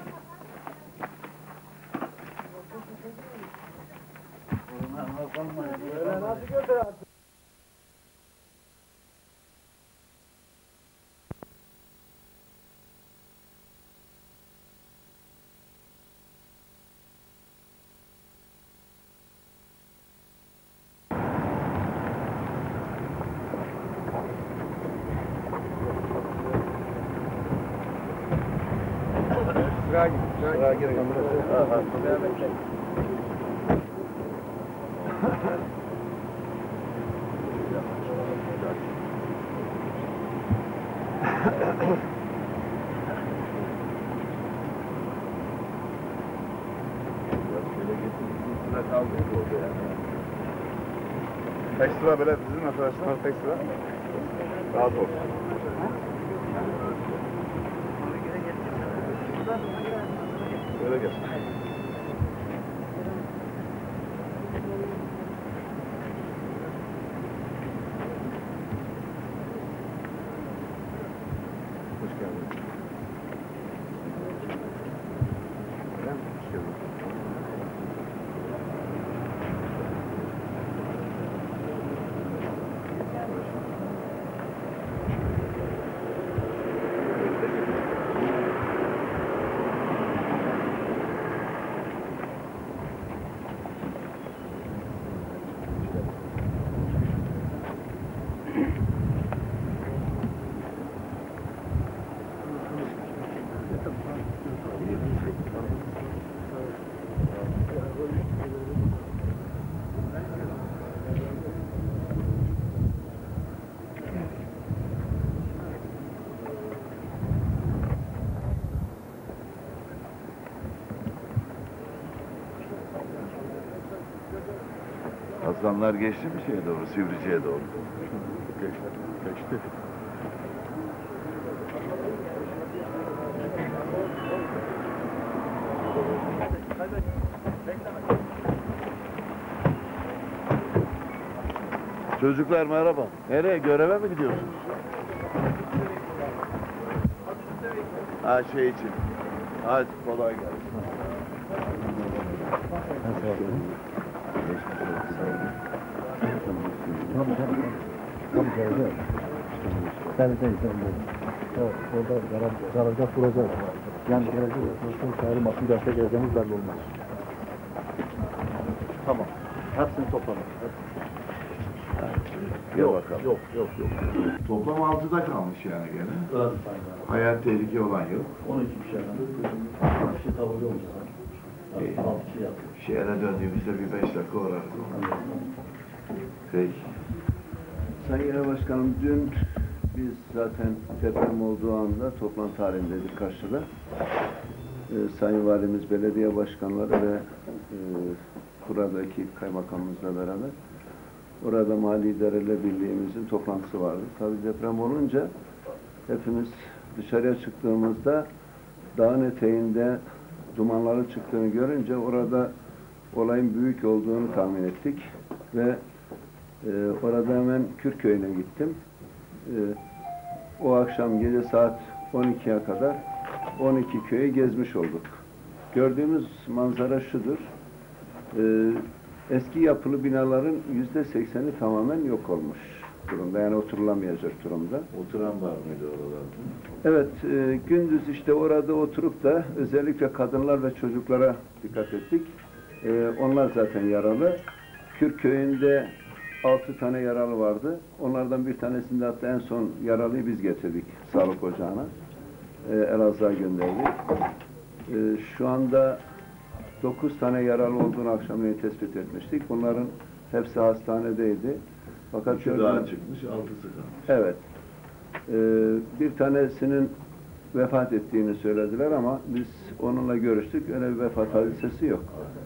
Öyle nasıl götür artık? Sıra gir. Kaç lira böyle bizim arkadaşlar? Kaç lira? Razı olsun. Böyle gel. Hoş geldin. Hoş geldin. Aslanlar geçti mi şeye doğru, Sivrice'ye doğru? Geçti. Çocuklar merhaba. Nereye? Göreve mi gidiyorsunuz? Ha şey için. Hadi kolay gelsin. Orada garajda kuracağız. Yani garajda çağrı masum derste geleceğimiz belli olmaz. Tamam. Hepsini toplanır. Gel bakalım. Yok. Toplam 6'da kalmış yani gene. Hayat tehlike olan yok. 12 kişiden. Bir şey tabii olmuş. 6 kişi yapıyor. Şehre döndüğümüzde bir 5 dakika uğrarız. Peki. Sayın Genel Başkanım, dün biz zaten deprem olduğu anda toplantı halindeydik karşıda. Sayın Valimiz, belediye başkanları ve buradaki kaymakamımızla beraber orada Mali İdareler Birliğimizin toplantısı vardı. Tabii deprem olunca hepimiz dışarıya çıktığımızda dağın eteğinde dumanların çıktığını görünce orada olayın büyük olduğunu tahmin ettik ve orada hemen Kürköy'üne gittim. O akşam gece saat 12'ye kadar 12 köyü gezmiş olduk. Gördüğümüz manzara şudur. Eski yapılı binaların %80'i tamamen yok olmuş durumda. Yani oturulamayacak durumda. Oturan var mıydı oralarda? Evet, gündüz işte orada oturup da özellikle kadınlar ve çocuklara dikkat ettik. Onlar zaten yaralı. Kürk köyünde 6 tane yaralı vardı. Onlardan bir tanesinde hatta en son yaralıyı biz getirdik sağlık ocağına. Elazığ'a gönderdik. Şu anda 9 tane yaralı olduğunu akşamleyin tespit etmiştik. Bunların hepsi hastanedeydi. Fakat Üçü daha çıkmış, 6'sı kalmış. Evet. Bir tanesinin vefat ettiğini söylediler ama biz onunla görüştük. Öyle bir vefat hadisesi yok.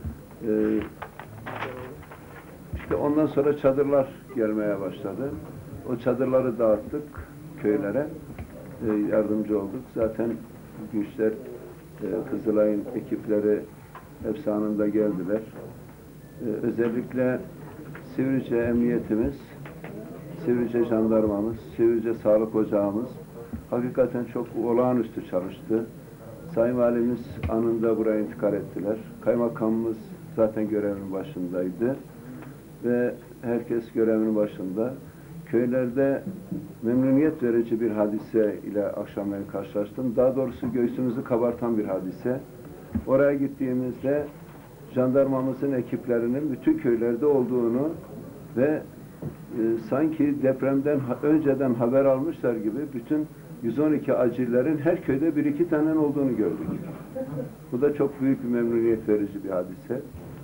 İşte ondan sonra çadırlar gelmeye başladı. O çadırları dağıttık köylere. Yardımcı olduk. Zaten güçler, Kızılay'ın ekipleri hepsi anında geldiler. Özellikle Sivrice Emniyetimiz, Sivrice Jandarmamız, Sivrice Sağlık Ocağımız hakikaten çok olağanüstü çalıştı. Sayın Valimiz anında buraya intikal ettiler. Kaymakamımız zaten görevinin başındaydı. Ve herkes görevinin başında. Köylerde memnuniyet verici bir hadise ile akşamleyin karşılaştım. Daha doğrusu göğsümüzü kabartan bir hadise. Oraya gittiğimizde jandarmamızın ekiplerinin bütün köylerde olduğunu ve sanki depremden önceden haber almışlar gibi bütün 112 acillerin her köyde 1-2 tane olduğunu gördük. Bu da çok büyük bir memnuniyet verici bir hadise.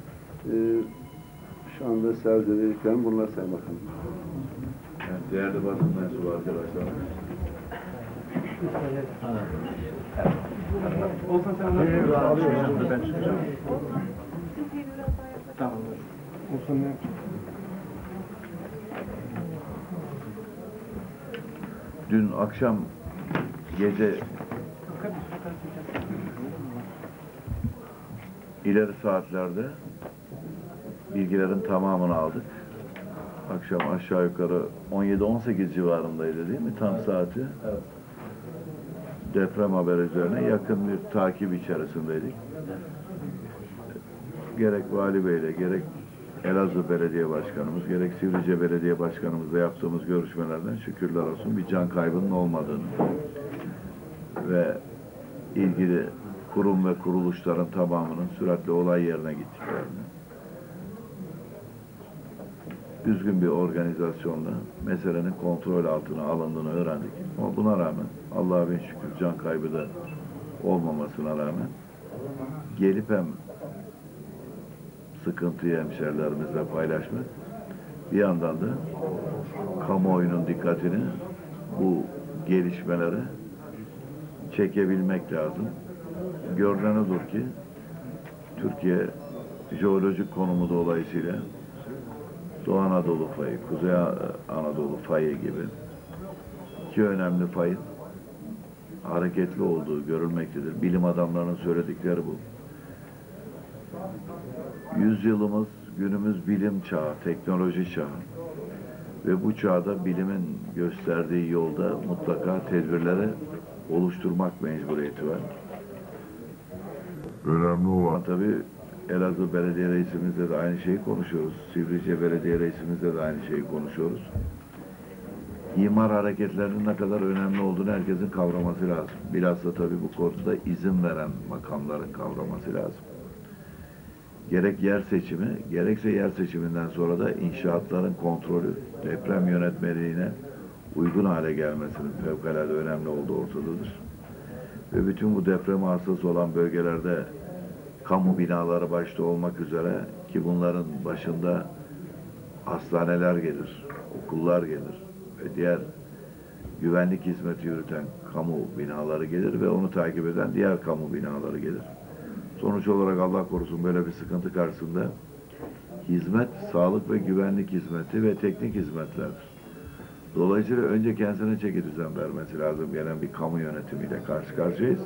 Şu anda size arz edeceklerim bunlar Sayın Bakanım. Yani değerli basın mensubu arkadaşlar. Olsan sen alıyorsun. Ben çıkacağım. Tamam. Olsan ne? Dün akşam gece ileri saatlerde bilgilerin tamamını aldık. Akşam aşağı yukarı 17-18 civarındaydı değil mi tam saati? Evet. Deprem haberi üzerine yakın bir takip içerisindeydik. Gerek Vali Bey'le, gerek Elazığ Belediye Başkanımız, gerek Sivrice Belediye Başkanımızla yaptığımız görüşmelerden şükürler olsun bir can kaybının olmadığını ve ilgili kurum ve kuruluşların tamamının süratle olay yerine gittiklerini, düzgün bir organizasyonla meselenin kontrol altına alındığını öğrendik. Ama buna rağmen Allah'a bin şükür can kaybı da olmamasına rağmen gelip hem sıkıntıyı hemşerilerimizle paylaşmak, bir yandan da kamuoyunun dikkatini bu gelişmelere çekebilmek lazım. Görünen odur ki Türkiye jeolojik konumu dolayısıyla Doğu Anadolu fayı, Kuzey Anadolu fayı gibi iki önemli fayın hareketli olduğu görülmektedir. Bilim adamlarının söyledikleri bu. Yüzyılımız, günümüz bilim çağı, teknoloji çağı ve bu çağda bilimin gösterdiği yolda mutlaka tedbirleri oluşturmak mecburiyeti var. Önemli olan tabii Elazığ Belediye Reisimizle de aynı şeyi konuşuyoruz. Sivrice Belediye Reisimizle de aynı şeyi konuşuyoruz. İmar hareketlerinin ne kadar önemli olduğunu herkesin kavraması lazım. Bilhassa tabii bu konuda izin veren makamların kavraması lazım. Gerek yer seçimi, gerekse yer seçiminden sonra da inşaatların kontrolü, deprem yönetmeliğine uygun hale gelmesinin fevkalade önemli olduğu ortadadır. Ve bütün bu depreme hassas olan bölgelerde kamu binaları başta olmak üzere ki bunların başında hastaneler gelir, okullar gelir ve diğer güvenlik hizmeti yürüten kamu binaları gelir ve onu takip eden diğer kamu binaları gelir. Sonuç olarak Allah korusun böyle bir sıkıntı karşısında hizmet, sağlık ve güvenlik hizmeti ve teknik hizmetlerdir. Dolayısıyla önce kendisine çeki düzen vermesi lazım gelen bir kamu yönetimiyle karşı karşıyayız.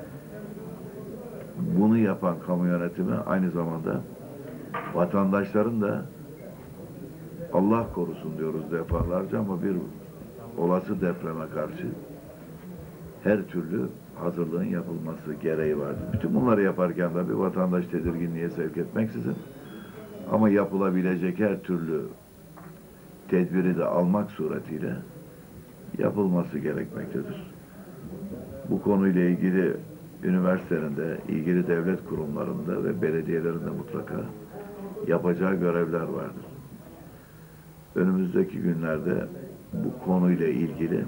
Bunu yapan kamu yönetimi aynı zamanda vatandaşların da Allah korusun diyoruz defalarca ama bir olası depreme karşı her türlü hazırlığın yapılması gereği vardır. Bütün bunları yaparken de bir vatandaş tedirginliğe sevk etmeksizin ama yapılabilecek her türlü tedbiri de almak suretiyle yapılması gerekmektedir. Bu konuyla ilgili üniversitenin de, ilgili devlet kurumlarında ve belediyelerin de mutlaka yapacağı görevler vardır. Önümüzdeki günlerde bu konuyla ilgili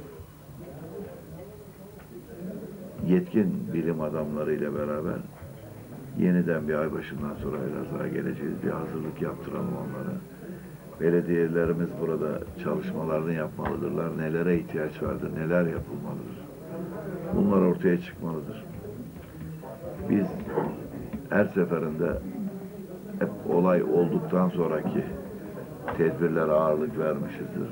yetkin bilim adamlarıyla beraber yeniden bir ay başından sonra Elazığ'a geleceğiz. Bir hazırlık yaptıralım onlara. Belediyelerimiz burada çalışmalarını yapmalıdırlar. Nelere ihtiyaç vardır, neler yapılmalıdır. Bunlar ortaya çıkmalıdır. Biz her seferinde hep olay olduktan sonraki tedbirlere ağırlık vermişizdir.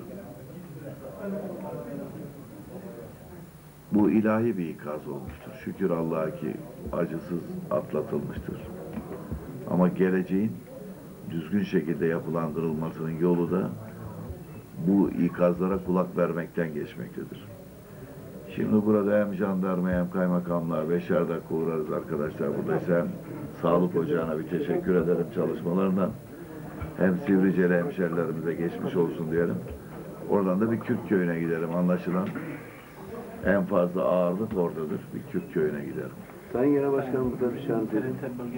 Bu ilahi bir ikaz olmuştur. Şükür Allah'a ki acısız atlatılmıştır. Ama geleceğin düzgün şekilde yapılandırılmasının yolu da bu ikazlara kulak vermekten geçmektedir. Şimdi burada hem jandarma hem kaymakamlığa 5'er dakika uğrarız arkadaşlar buradaysa. Hem sağlık ocağına bir teşekkür ederim çalışmalarından. Hem Sivriceli hemşerilerimize geçmiş olsun diyelim. Oradan da bir Kürt köyüne giderim anlaşılan. En fazla ağırlık oradadır. Bir Kürt köyüne giderim. Sayın Genel Başkanım burada bir şey anlatayım.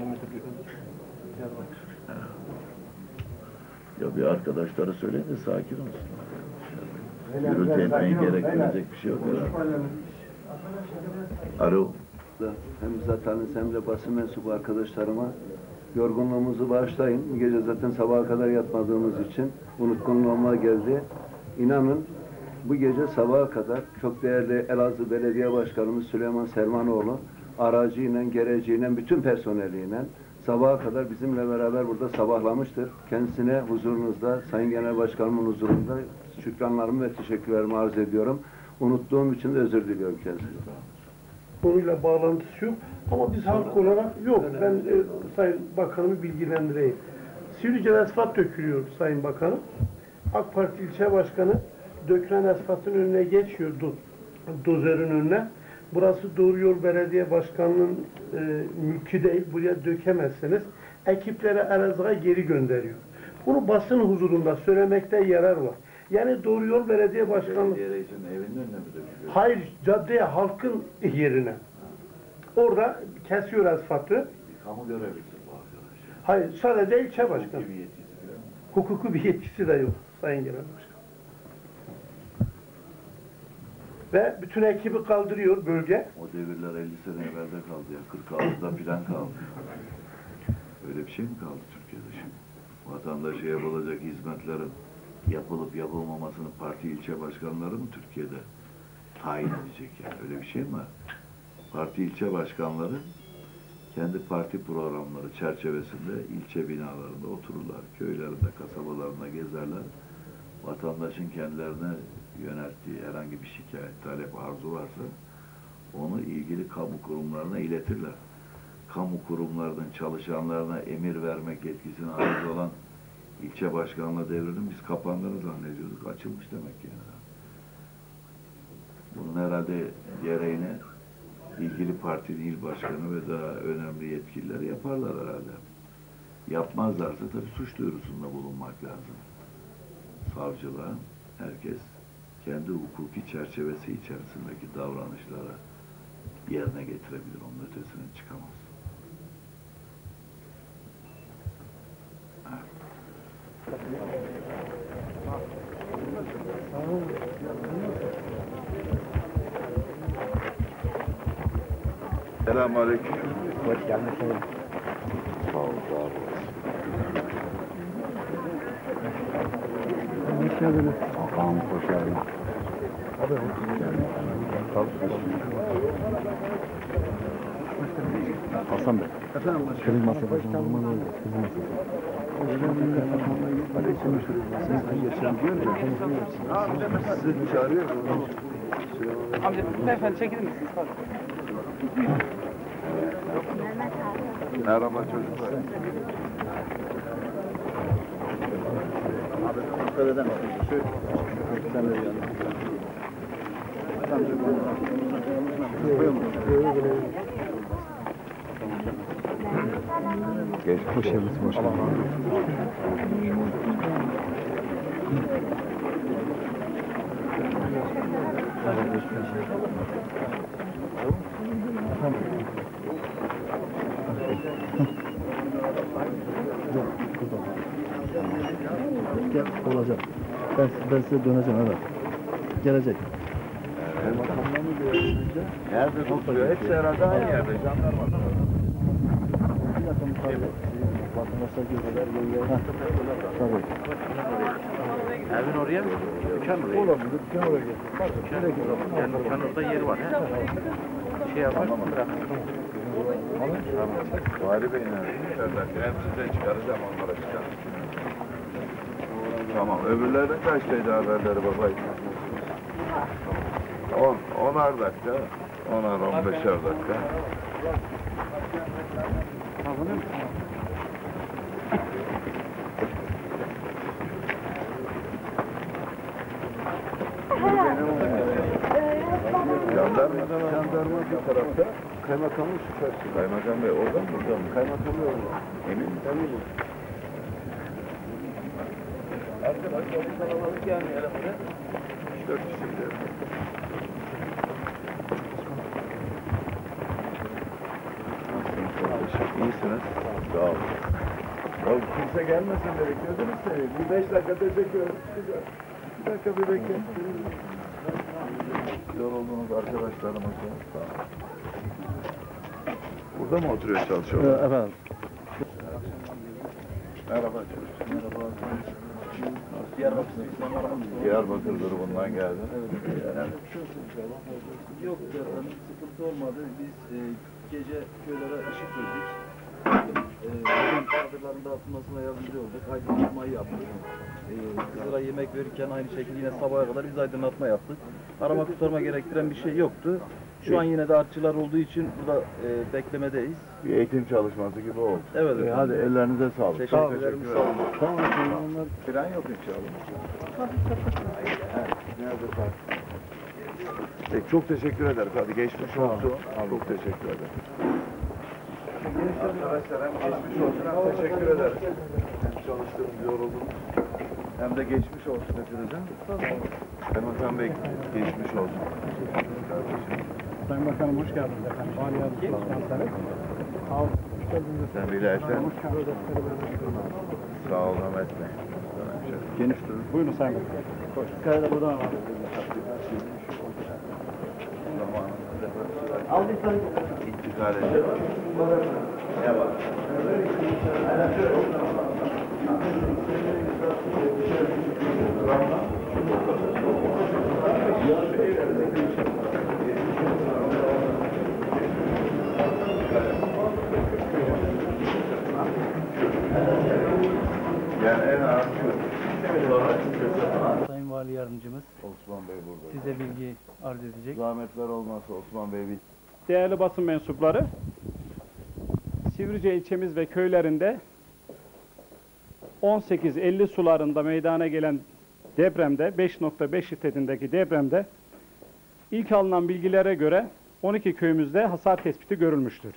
Ya bir arkadaşlara söyleyin de sakin olsun. Gürültü etmeyi gerektirecek bir şey yok herhalde. Alo. Hem zaten hem de basın mensubu arkadaşlarıma yorgunluğumuzu bağışlayın. Bu gece zaten sabaha kadar yatmadığımız için unutkanlığıma geldi. İnanın bu gece sabaha kadar çok değerli Elazığ Belediye Başkanımız Süleyman Selmanoğlu aracıyla, gereciyle, bütün personeliyle sabaha kadar bizimle beraber burada sabahlamıştır. Kendisine huzurunuzda, Sayın Genel Başkanımın huzurunda şükranlarımı ve teşekkürlerimi arz ediyorum. Unuttuğum için de özür diliyorum kendisine. Konuyla bağlantısı yok ama biz halk olarak yok. Ben Sayın Bakanımı bilgilendireyim. Sivrice'de asfalt dökülüyor Sayın Bakanım. AK Parti ilçe başkanı dökülen asfaltın önüne geçiyor dozerin önüne. Burası Doğru Yol Belediye Başkanı'nın mülkü değil, buraya dökemezsiniz. Ekiplere Elazığ'a geri gönderiyor. Bunu basın huzurunda söylemekte yarar var. Yani Doğru Yol Belediye Başkanı... Evinin önüne mi dökülüyor? Hayır, caddeye, halkın yerine. Orada kesiyor asfaltı. Kamu görevlisi bu arkadaş. Hayır, sadece ilçe başkanı. Hukuki bir yetkisi falan. Hukuki bir yetkisi de yok Sayın Genel Başkan. Ve bütün ekibi kaldırıyor bölge. O devirler 50 sene evvelde kaldı ya. 46'da falan kaldı. Öyle bir şey mi kaldı Türkiye'de şimdi? Vatandaşa yapılacak hizmetlerin yapılıp yapılmamasını parti ilçe başkanları mı Türkiye'de tayin edecek yani? Öyle bir şey mi var? Parti ilçe başkanları kendi parti programları çerçevesinde ilçe binalarında otururlar. Köylerinde, kasabalarında gezerler. Vatandaşın kendilerine yönelttiği herhangi bir şikayet, talep, arzu varsa onu ilgili kamu kurumlarına iletirler. Kamu kurumlarının çalışanlarına emir vermek yetkisine ait olan ilçe başkanlığı devrinin biz kapandığını zannediyorduk. Açılmış demek ki yani. Bunun herhalde gereğini ilgili partinin il başkanı ve daha önemli yetkililer yaparlar herhalde. Yapmazlarsa tabii suç duyurusunda bulunmak lazım. Savcılığa herkes kendi hukuki çerçevesi içerisindeki davranışları yerine getirebilir. Onun ötesine çıkamaz. Selamünaleyküm. Hoş geldiniz. Sağ ol, sağ ol. Hoş geldiniz. Ağam hoş geldin. Abi hoş geldin. Hasan Bey. Efendim başkanım. Kırmızı masa başkanım. Kırmızı masa. Sizi çağırıyor. Amca beyefendi çekilir misiniz? Merhaba çocuklar. Abi dikkat eder misin? Sen de yanına. Hoş geldiniz. Hoş Gel, olacak. Ben size döneceğim, evet. Gelecek. Nerede oturuyor? Hepsi herhalde aynı yerde. Jandarma. Bir dakika müsaade. Vatandaşlar görüyorlar. Tabii. Evin oraya mı? Dükkan oraya. Olabilir. Dükkan oraya getir. Yani dükkan orada yeri var. He? Şey yapar mı? Vali Bey nerede? Ben size çıkaracağım, onlara çıkar. Tamam. Öbürlerden kaçtaydı haberleri babaydı? 10'ar dakika. 10'ar 15'er dakika. Jandarma bir tarafta, kaymakamın şu karşı. Kaymakam Bey orada mı? Burada mı? Kaymakam Bey orada. Emin misin? Eminim. Arkadaşlar bir kalabalık yani elemede. 3-4 kişi gidelim. Nasılsınız kardeşim? İyisiniz? Sağ olun. Ya kimse gelmesin dedik. Gözünü seveyim. Bir 5 dakika teşekkür ederim. Güzel. Bir dakika bir bekleyin. Yoruldunuz arkadaşlarımızla. Burada mı oturuyor, çalışıyorlar? Efendim. Merhaba. Merhaba. Diyarbakır grubundan geldin. Yok efendim, sıkıntı olmadı. Biz gece köylere ışık verdik. Çadırların dağıtılmasına yardımcı olduk. Aydınlatmayı yaptık. Kızıla yemek verirken aynı şekilde yine sabaha kadar biz aydınlatma yaptık. Arama kurtarma gerektiren bir şey yoktu. Şu an yine de artçılar olduğu için burada beklemedeyiz. Bir eğitim çalışması gibi oldu. Evet efendim. Hadi ellerinize sağlık. Teşekkür ederim. Sağ olun. Tamam. Onlar plan yok inşallah. Nerede Peki, çok teşekkür ederiz. Hadi geçmiş olsun. Çok teşekkür ederim. Arkadaşlar hem geçmiş olsun hem teşekkür ederiz. Hem çalıştınız, yoruldunuz. Hem de geçmiş olsun hepinize. Kaymakam Bey geçmiş olsun. Sayın Bakanım hoş geldiniz efendim. Vali Yardımcısı Kanser'e. Sağ olun. Sen bilirsen. Sağ ol Mehmet Bey. Geniş durun. Buyurun Sayın Bakanım. Hoş. Kayada buradan var. Aldıysan intikal ediyor. Ne var? Yani en az Sayın Vali Yardımcımız Osman Bey burada. size bilgi arz edecek. Zahmetler olmazsa Osman Bey bir Değerli basın mensupları, Sivrice ilçemiz ve köylerinde 18.50 sularında meydana gelen depremde, 5.5 şiddetindeki depremde ilk alınan bilgilere göre 12 köyümüzde hasar tespiti görülmüştür.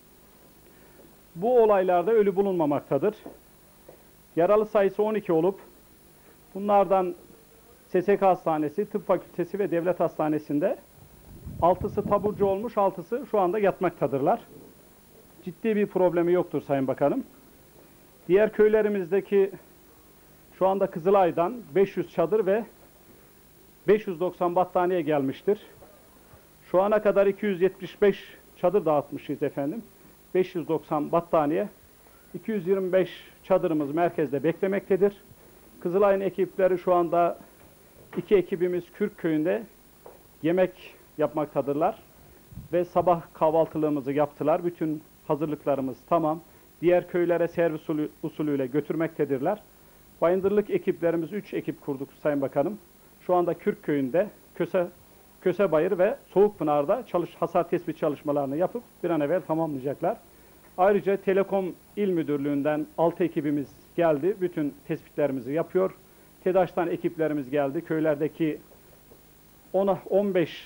Bu olaylarda ölü bulunmamaktadır. Yaralı sayısı 12 olup bunlardan SSK Hastanesi, Tıp Fakültesi ve Devlet Hastanesi'nde 6'sı taburcu olmuş, 6'sı şu anda yatmaktadırlar. Ciddi bir problemi yoktur Sayın Bakanım. Diğer köylerimizdeki şu anda Kızılay'dan 500 çadır ve 590 battaniye gelmiştir. Şu ana kadar 275 çadır dağıtmışız efendim. 590 battaniye, 225 çadırımız merkezde beklemektedir. Kızılay'ın ekipleri şu anda 2 ekibimiz Kürk Köyü'nde yemek yapmaktadırlar ve sabah kahvaltılığımızı yaptılar. Bütün hazırlıklarımız tamam. Diğer köylere servis usulüyle götürmektedirler. Bayındırlık ekiplerimiz 3 ekip kurduk Sayın Bakanım. Şu anda Kürk Köyü'nde Kösebayır ve Soğukpınar'da hasar tespit çalışmalarını yapıp bir an evvel tamamlayacaklar. Ayrıca Telekom İl Müdürlüğü'nden 6 ekibimiz geldi. Bütün tespitlerimizi yapıyor. TEDAŞ'tan ekiplerimiz geldi. Köylerdeki 10'a 15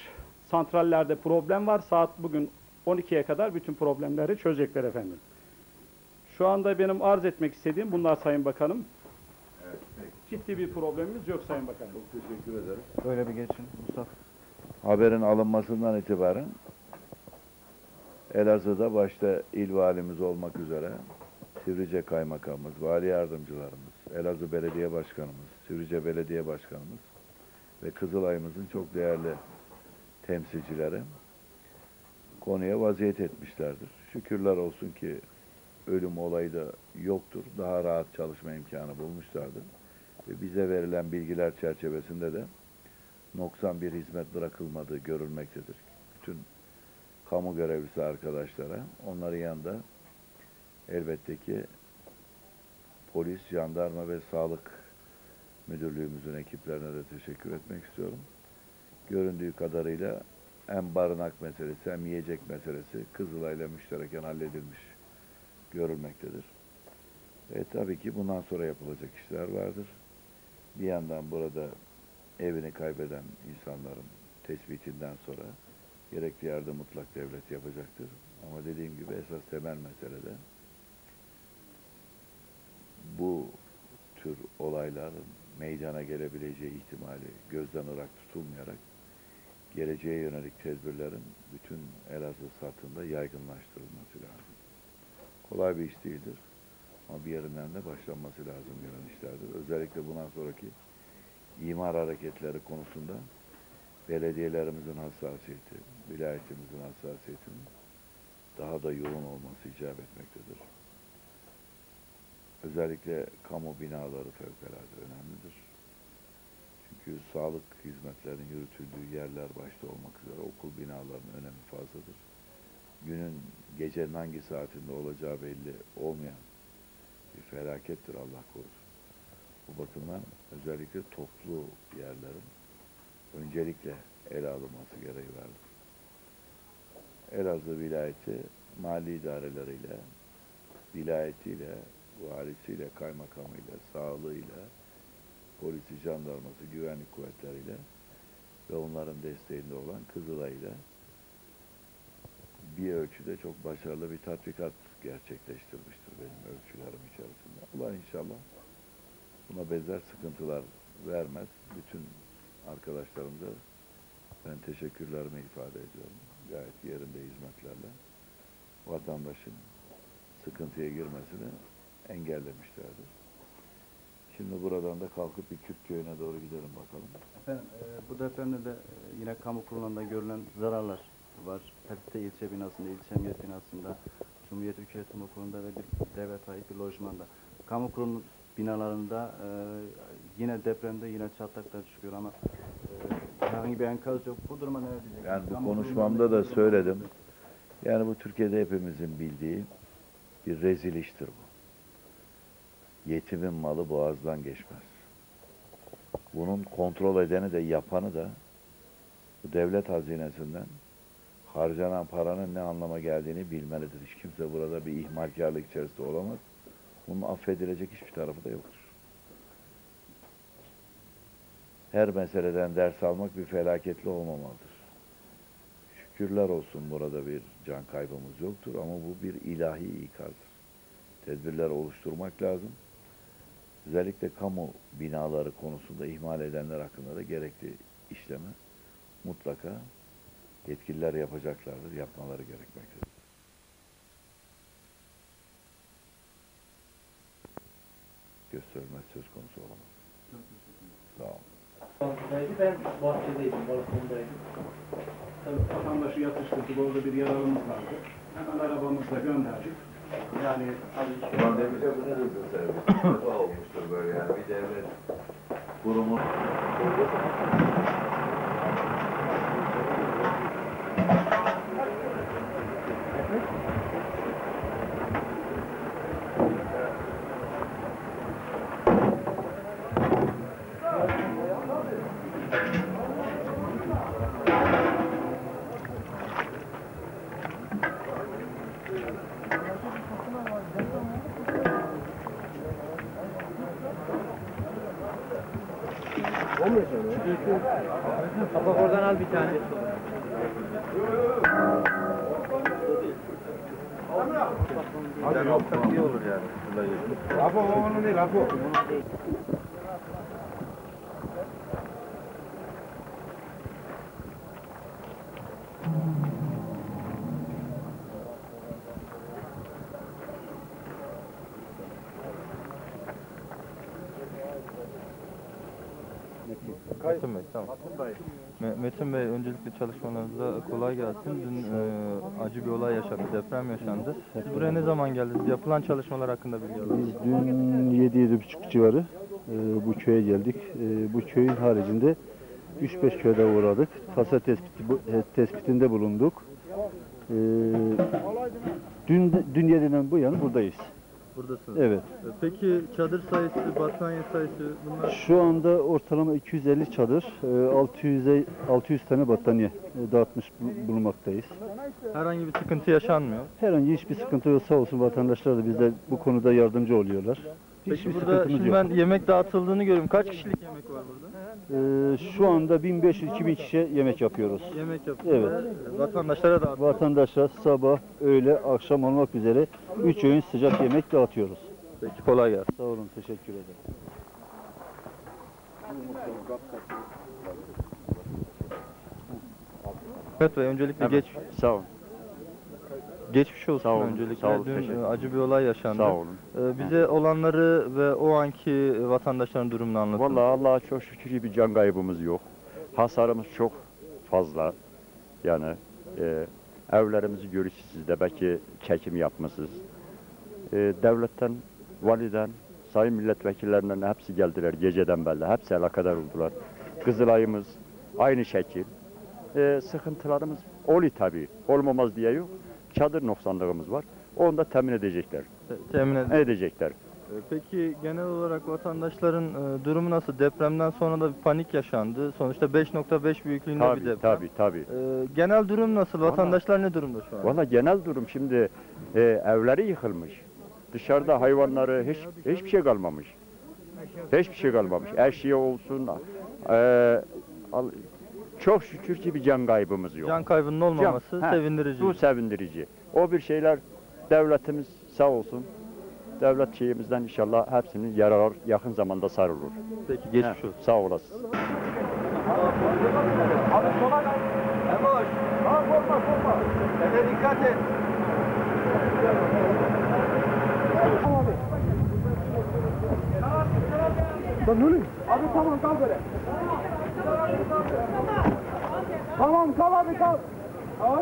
santrallerde problem var. Saat bugün 12'ye kadar bütün problemleri çözecekler efendim. Şu anda benim arz etmek istediğim bunlar Sayın Bakanım. Evet, ciddi bir problemimiz yok Sayın Bakanım. Çok teşekkür ederiz. Böyle bir geçin Mustafa. Haberin alınmasından itibaren Elazığ'da başta il valimiz olmak üzere Sivrice Kaymakamımız, vali yardımcılarımız, Elazığ Belediye Başkanımız, Sivrice Belediye Başkanımız ve Kızılay'ımızın çok değerli temsilcileri konuya vaziyet etmişlerdir. Şükürler olsun ki ölüm olayı da yoktur. Daha rahat çalışma imkanı bulmuşlardır. Ve bize verilen bilgiler çerçevesinde de noksan bir hizmet bırakılmadığı görülmektedir. Bütün kamu görevlisi arkadaşlara, onların yanında elbette ki polis, jandarma ve sağlık müdürlüğümüzün ekiplerine de teşekkür etmek istiyorum. Göründüğü kadarıyla hem barınak meselesi hem yiyecek meselesi Kızılay'la müştereken halledilmiş görülmektedir. Tabii ki bundan sonra yapılacak işler vardır. Bir yandan burada evini kaybeden insanların tespitinden sonra gerekli yardım mutlak devlet yapacaktır. Ama dediğim gibi esas temel meselede bu tür olayların meydana gelebileceği ihtimali gözden ırak tutulmayarak geleceğe yönelik tedbirlerin bütün Elazığ satında yaygınlaştırılması lazım. Kolay bir iş değildir. Ama bir yerinden de başlanması lazım gelen işlerdir. Özellikle bundan sonraki imar hareketleri konusunda belediyelerimizin hassasiyeti, vilayetimizin hassasiyetinin daha da yoğun olması icap etmektedir. Özellikle kamu binaları fevkalade önemlidir. Çünkü sağlık hizmetlerinin yürütüldüğü yerler başta olmak üzere okul binalarının önemi fazladır. Günün, gecenin hangi saatinde olacağı belli olmayan bir felakettir, Allah korusun. Bu bakımdan özellikle toplu yerlerin öncelikle ele alınması gereği vardır. Elazığ vilayeti mali idareleriyle, vilayetiyle, valisiyle, kaymakamıyla, sağlığıyla, polisi, jandarması, güvenlik kuvvetleriyle ve onların desteğinde olan Kızılay'la bir ölçüde çok başarılı bir tatbikat gerçekleştirmiştir benim ölçülerim içerisinde. Allah inşallah buna benzer sıkıntılar vermez. Bütün arkadaşlarımıza ben teşekkürlerimi ifade ediyorum. Gayet yerinde hizmetlerle vatandaşın sıkıntıya girmesini engellemişlerdir. Şimdi buradan da kalkıp bir Kürt köyüne doğru gidelim bakalım. Efendim, bu depremde de yine kamu kurumlarında görülen zararlar var. PTT ilçe binasında, ilçe emniyet binasında, Cumhuriyet Hükümet Okulu'nda ve bir devlet ait bir lojmanda. Kamu kurum binalarında yine depremde yine çatlaklar çıkıyor ama herhangi bir enkaz yok. Bu duruma ne diyeceksiniz? Yani bu konuşmamda da söyledim. Yani bu Türkiye'de hepimizin bildiği bir rezil iştir bu. Yetimin malı boğazdan geçmez. Bunun kontrol edeni de yapanı da bu devlet hazinesinden harcanan paranın ne anlama geldiğini bilmelidir. Hiç kimse burada bir ihmalkarlık içerisinde olamaz. Bunun affedilecek hiçbir tarafı da yoktur. Her meseleden ders almak bir felaketli olmamalıdır. Şükürler olsun burada bir can kaybımız yoktur ama bu bir ilahi ikazdır. Tedbirler oluşturmak lazım. Özellikle kamu binaları konusunda ihmal edenler hakkında da gerekli işlemi mutlaka yetkililer yapacaklardır, yapmaları gerekmektedir. Gösterilmez söz konusu olamaz. Sağ olun. Ben bahçedeydim, balkondaydım. Tabii vatandaşı yatıştırdık, orada bir yaralımız vardı. Hemen arabamızla gönderdik. Yani Ulan ne bize bu nedir bu servis? Defa olmuştur böyle yani bir devlet kurumu. Kapak oradan al bir tane. Yani yapsak iyi olur yani. Apo onun değil, Apo. Metin Bey, tamam. Metin Bey, öncelikle çalışmalarınızda kolay gelsin. Dün acı bir olay yaşandı, deprem yaşandı. Siz buraya ne zaman geldiniz? Yapılan çalışmalar hakkında bilgi alalım. Biz dün 7-7.30 civarı bu köye geldik. Bu köyün haricinde 3-5 köyde uğradık. Hasar tespitinde bulunduk. Dün 7'den bu yana buradayız. Buradasınız. Evet. Peki çadır sayısı, battaniye sayısı bunlar? Şu anda ortalama 250 çadır, 600 tane battaniye dağıtmış bulunmaktayız. Herhangi bir sıkıntı yaşanmıyor. Herhangi hiçbir sıkıntı yok. Sağ olsun vatandaşlar da bize bu konuda yardımcı oluyorlar. Peki burada şimdi ben yemek dağıtıldığını görüyorum. Kaç kişilik yemek var burada? Şu anda 1500-2000 kişiye yemek yapıyoruz. Yemek yapıyoruz. Evet. Vatandaşlara dağıtıyoruz. Vatandaşlar sabah, öğle, akşam olmak üzere 3 öğün sıcak yemek dağıtıyoruz. Peki kolay gelsin. Sağ olun, teşekkür ederim. Evet Bey, öncelikle Sağ olun. Geçmiş olsun Sağ olun, öncelikle. sağ olun, Dün teşekkür ederim. acı bir olay yaşandı. Sağ olun. Bize olanları ve o anki vatandaşların durumunu anlatın. Vallahi Allah'a çok şükür bir can kaybımız yok. Hasarımız çok fazla. Yani evlerimizi görürsünüz sizde, belki çekim yapmışsınız. Devletten, validen, sayın milletvekillerinden hepsi geldiler geceden belli. Hepsi alakadar oldular. Kızılay'ımız aynı şekil. Sıkıntılarımız oluyor tabii. Olmamaz diye yok. Çadır noksanlığımız var. Onu da temin edecekler. Temin edecekler. Peki genel olarak vatandaşların durumu nasıl? Depremden sonra da bir panik yaşandı. Sonuçta 5.5 büyüklüğünde Tabii, bir deprem. tabii. Genel durum nasıl? Vatandaşlar ne durumda şu an? Valla genel durum şimdi evleri yıkılmış. Dışarıda hayvanları hiçbir şey kalmamış. Hiçbir şey kalmamış. Eşya olsun. Çok şükür ki bir can kaybımız yok. Can kaybının olmaması sevindirici. Bu sevindirici. O bir şeyler devletimiz sağ olsun. Devlet şeyimizden inşallah hepsinin yararı yakın zamanda sarılır. Peki geçmiş olsun. Sağ olasın. Abi sola gel. Emoş. Korkma. Dede dikkat et. Lan ne oluyor? Abi tamam kal böyle. Tamam kal abi kal. Tamam.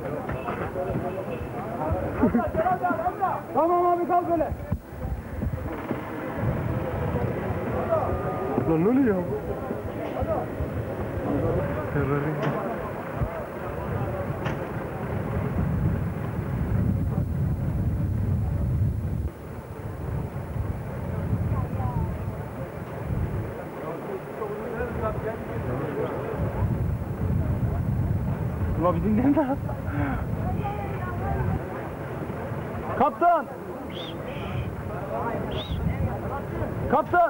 Tamam abi kal böyle. Lan ne oluyor? Ulan bir dinleyin de. Kaptan! Kaptan!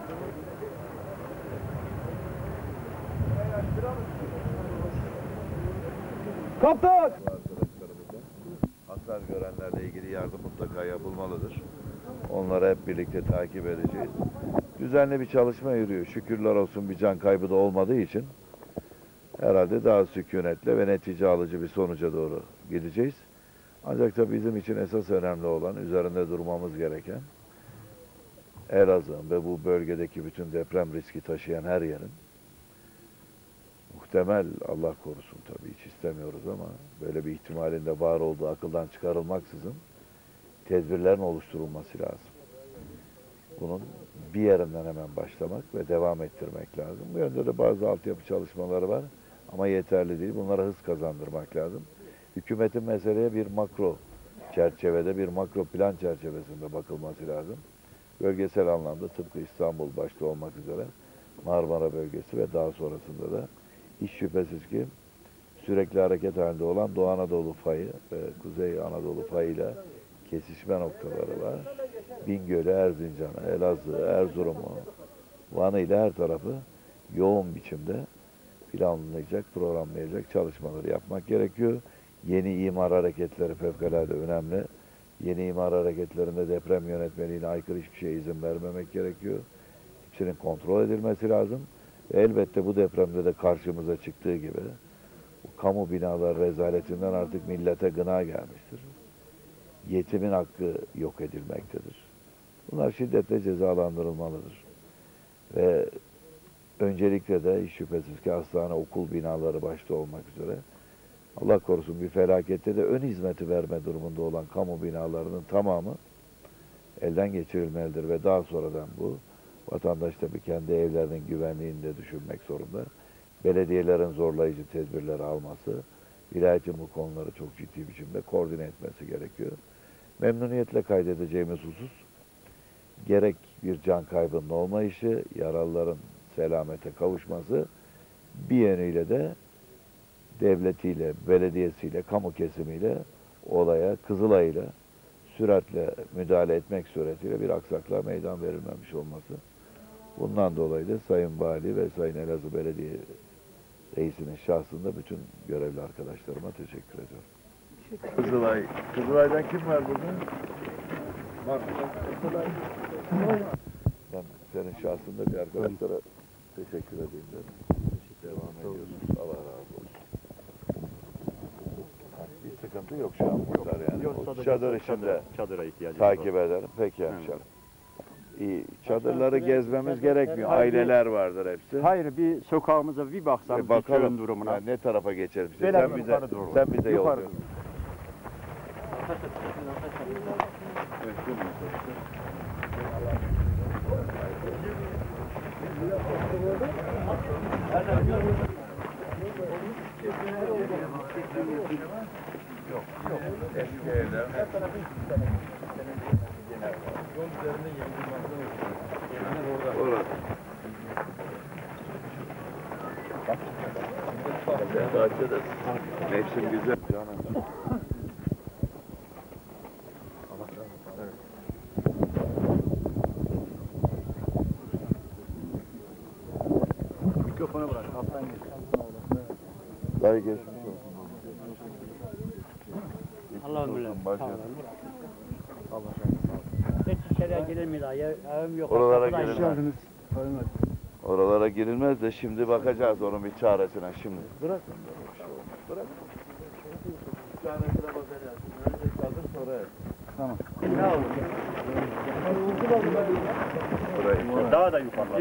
Kaptan! Hasar görenlerle ilgili yardım mutlaka yapılmalıdır. Onları hep birlikte takip edeceğiz. Düzenli bir çalışma yürüyor. Şükürler olsun bir can kaybı da olmadığı için herhalde daha sükunetle ve netice alıcı bir sonuca doğru gideceğiz. Ancak da bizim için esas önemli olan, üzerinde durmamız gereken Elazığ'ın ve bu bölgedeki bütün deprem riski taşıyan her yerin muhtemel, Allah korusun tabii hiç istemiyoruz ama böyle bir ihtimalin de var olduğu akıldan çıkarılmaksızın tedbirlerin oluşturulması lazım. Bunun bir yerinden hemen başlamak ve devam ettirmek lazım. Bu yönde de bazı altyapı çalışmaları var ama yeterli değil. Bunlara hız kazandırmak lazım. Hükümetin meseleye bir makro çerçevede, bir makro plan çerçevesinde bakılması lazım. Bölgesel anlamda tıpkı İstanbul başta olmak üzere Marmara bölgesi ve daha sonrasında da hiç şüphesiz ki sürekli hareket halinde olan Doğu Anadolu fayı ve Kuzey Anadolu fayıyla kesişme noktaları var. Bingöl'ü, Erzincan'ı, Elazığ, Erzurum'u, Van'ı ile her tarafı yoğun biçimde planlayacak, programlayacak çalışmaları yapmak gerekiyor. Yeni imar hareketleri fevkalade önemli. Yeni imar hareketlerinde deprem yönetmeliğine aykırı hiçbir şeye izin vermemek gerekiyor. Hepsinin kontrol edilmesi lazım. Ve elbette bu depremde de karşımıza çıktığı gibi bu kamu binaları rezaletinden artık millete gına gelmiştir. Yetimin hakkı yok edilmektedir. Bunlar şiddetle cezalandırılmalıdır. Ve öncelikle de hiç şüphesiz ki hastane, okul binaları başta olmak üzere Allah korusun bir felakette de ön hizmeti verme durumunda olan kamu binalarının tamamı elden geçirilmelidir ve daha sonradan bu vatandaş tabii kendi evlerinin güvenliğini de düşünmek zorunda. Belediyelerin zorlayıcı tedbirler alması, vilayetin bu konuları çok ciddi biçimde koordine etmesi gerekiyor. Memnuniyetle kaydedeceğimiz husus, gerek bir can kaybının olmayışı, yaralıların selamete kavuşması, bir yönüyle de devletiyle, belediyesiyle, kamu kesimiyle olaya, Kızılay'la süratle müdahale etmek suretiyle bir aksaklığa meydan verilmemiş olması. Bundan dolayı da Sayın Vali ve Sayın Elazığ Belediye Reisi'nin şahsında bütün görevli arkadaşlarıma teşekkür ediyorum. Kızılay'dan kim var burada? Var. Ben senin şahsında bir arkadaşlara teşekkür edeyim dedim. Devam ediyoruz. Allah razı olsun. Bir sıkıntı yok şu an burada yani. Yok, Çadır içinde çadıra ihtiyacımız takip var. ederim. Peki hemşerim. İyi. Çadırları gezmemiz gerekmiyor. Aileler vardır hepsi. Hayır, bir sokağımıza bir baksam bir bakalım köyün durumuna. yani ne tarafa geçelim. İşte Böyle sen bize yol yukarı ver. doğru. Yok. Eski evler. Yol üzerinde yeni Orada. Bahçede mevsim güzel. Canım. Mikrofonu bırak, alttan geç. Dayı geçmiş olsun. Allah'ım bilir. Başım. Allah razı hiç içeriye girilmiyor. Evim yok. Oralara kapıdan girilmez. Oralara girilmez de şimdi bakacağız onun bir çaresine şimdi. Bırak onları. Bırak. Bir çaresine bakacağız. Önce çadır sonra ev. Tamam. Ne olur? Burayı. Daha da yukarıda.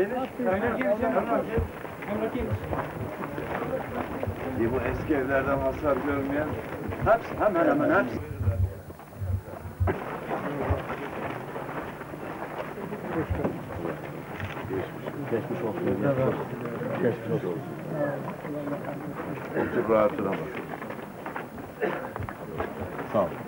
Bu eski evlerden hasar görmeyen Hepsi, hemen hepsi. geçmiş olsun. Geçmiş olsun. Otur rahatına bak. Sağ ol.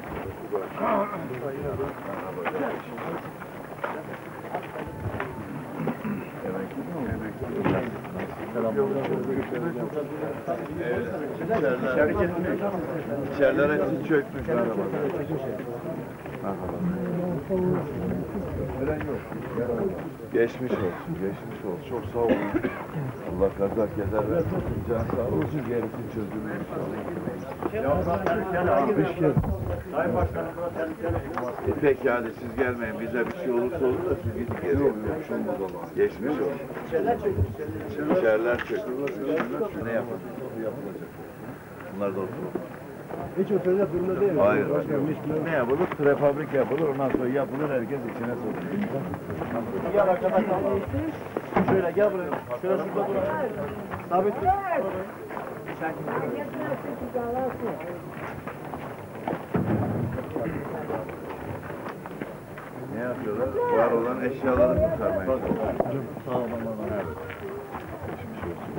İçeriler hepsi çökmüş. Geçmiş olsun, geçmiş olsun. Çok sağ olun. Allah kazak keder versin. Can sağ olsun, gerisi çözülür inşallah. Sayın Başkanım, Peki hadi siz gelmeyin. Bize bir şey olursa olur da siz gidin gelin. Yok, geçmiş olsun. İçeriler çökmüş. Ne yapalım? Bunlar da oturur. Hiç oturacak durumda değil. Hayır. Ne yapılır? Prefabrik yapılır. Ondan sonra yapılır. Herkes içine sokulur. gel arkadan kalma. Şöyle gel buraya. Şöyle şurada dur. Sabit dur. Ne yapıyorlar? Var olan eşyaları kurtarmaya çalışıyorlar. Sağ olun. Evet. Geçmiş olsun.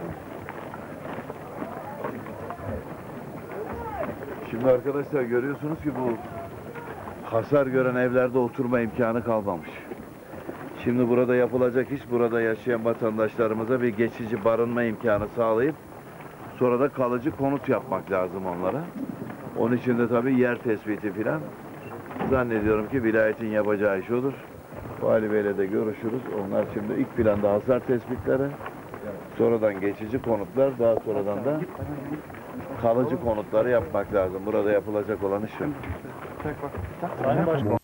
Şimdi arkadaşlar görüyorsunuz ki bu hasar gören evlerde oturma imkanı kalmamış. Şimdi burada yapılacak iş, burada yaşayan vatandaşlarımıza bir geçici barınma imkanı sağlayıp sonra da kalıcı konut yapmak lazım onlara. Onun için de tabii yer tespiti filan. Zannediyorum ki vilayetin yapacağı iş olur. Vali Bey'le de görüşürüz. Onlar şimdi ilk planda hasar tespitleri, Sonradan geçici konutlar, daha sonradan da kalıcı konutları yapmak lazım. Burada yapılacak olan iş yok. Sayın Başkan.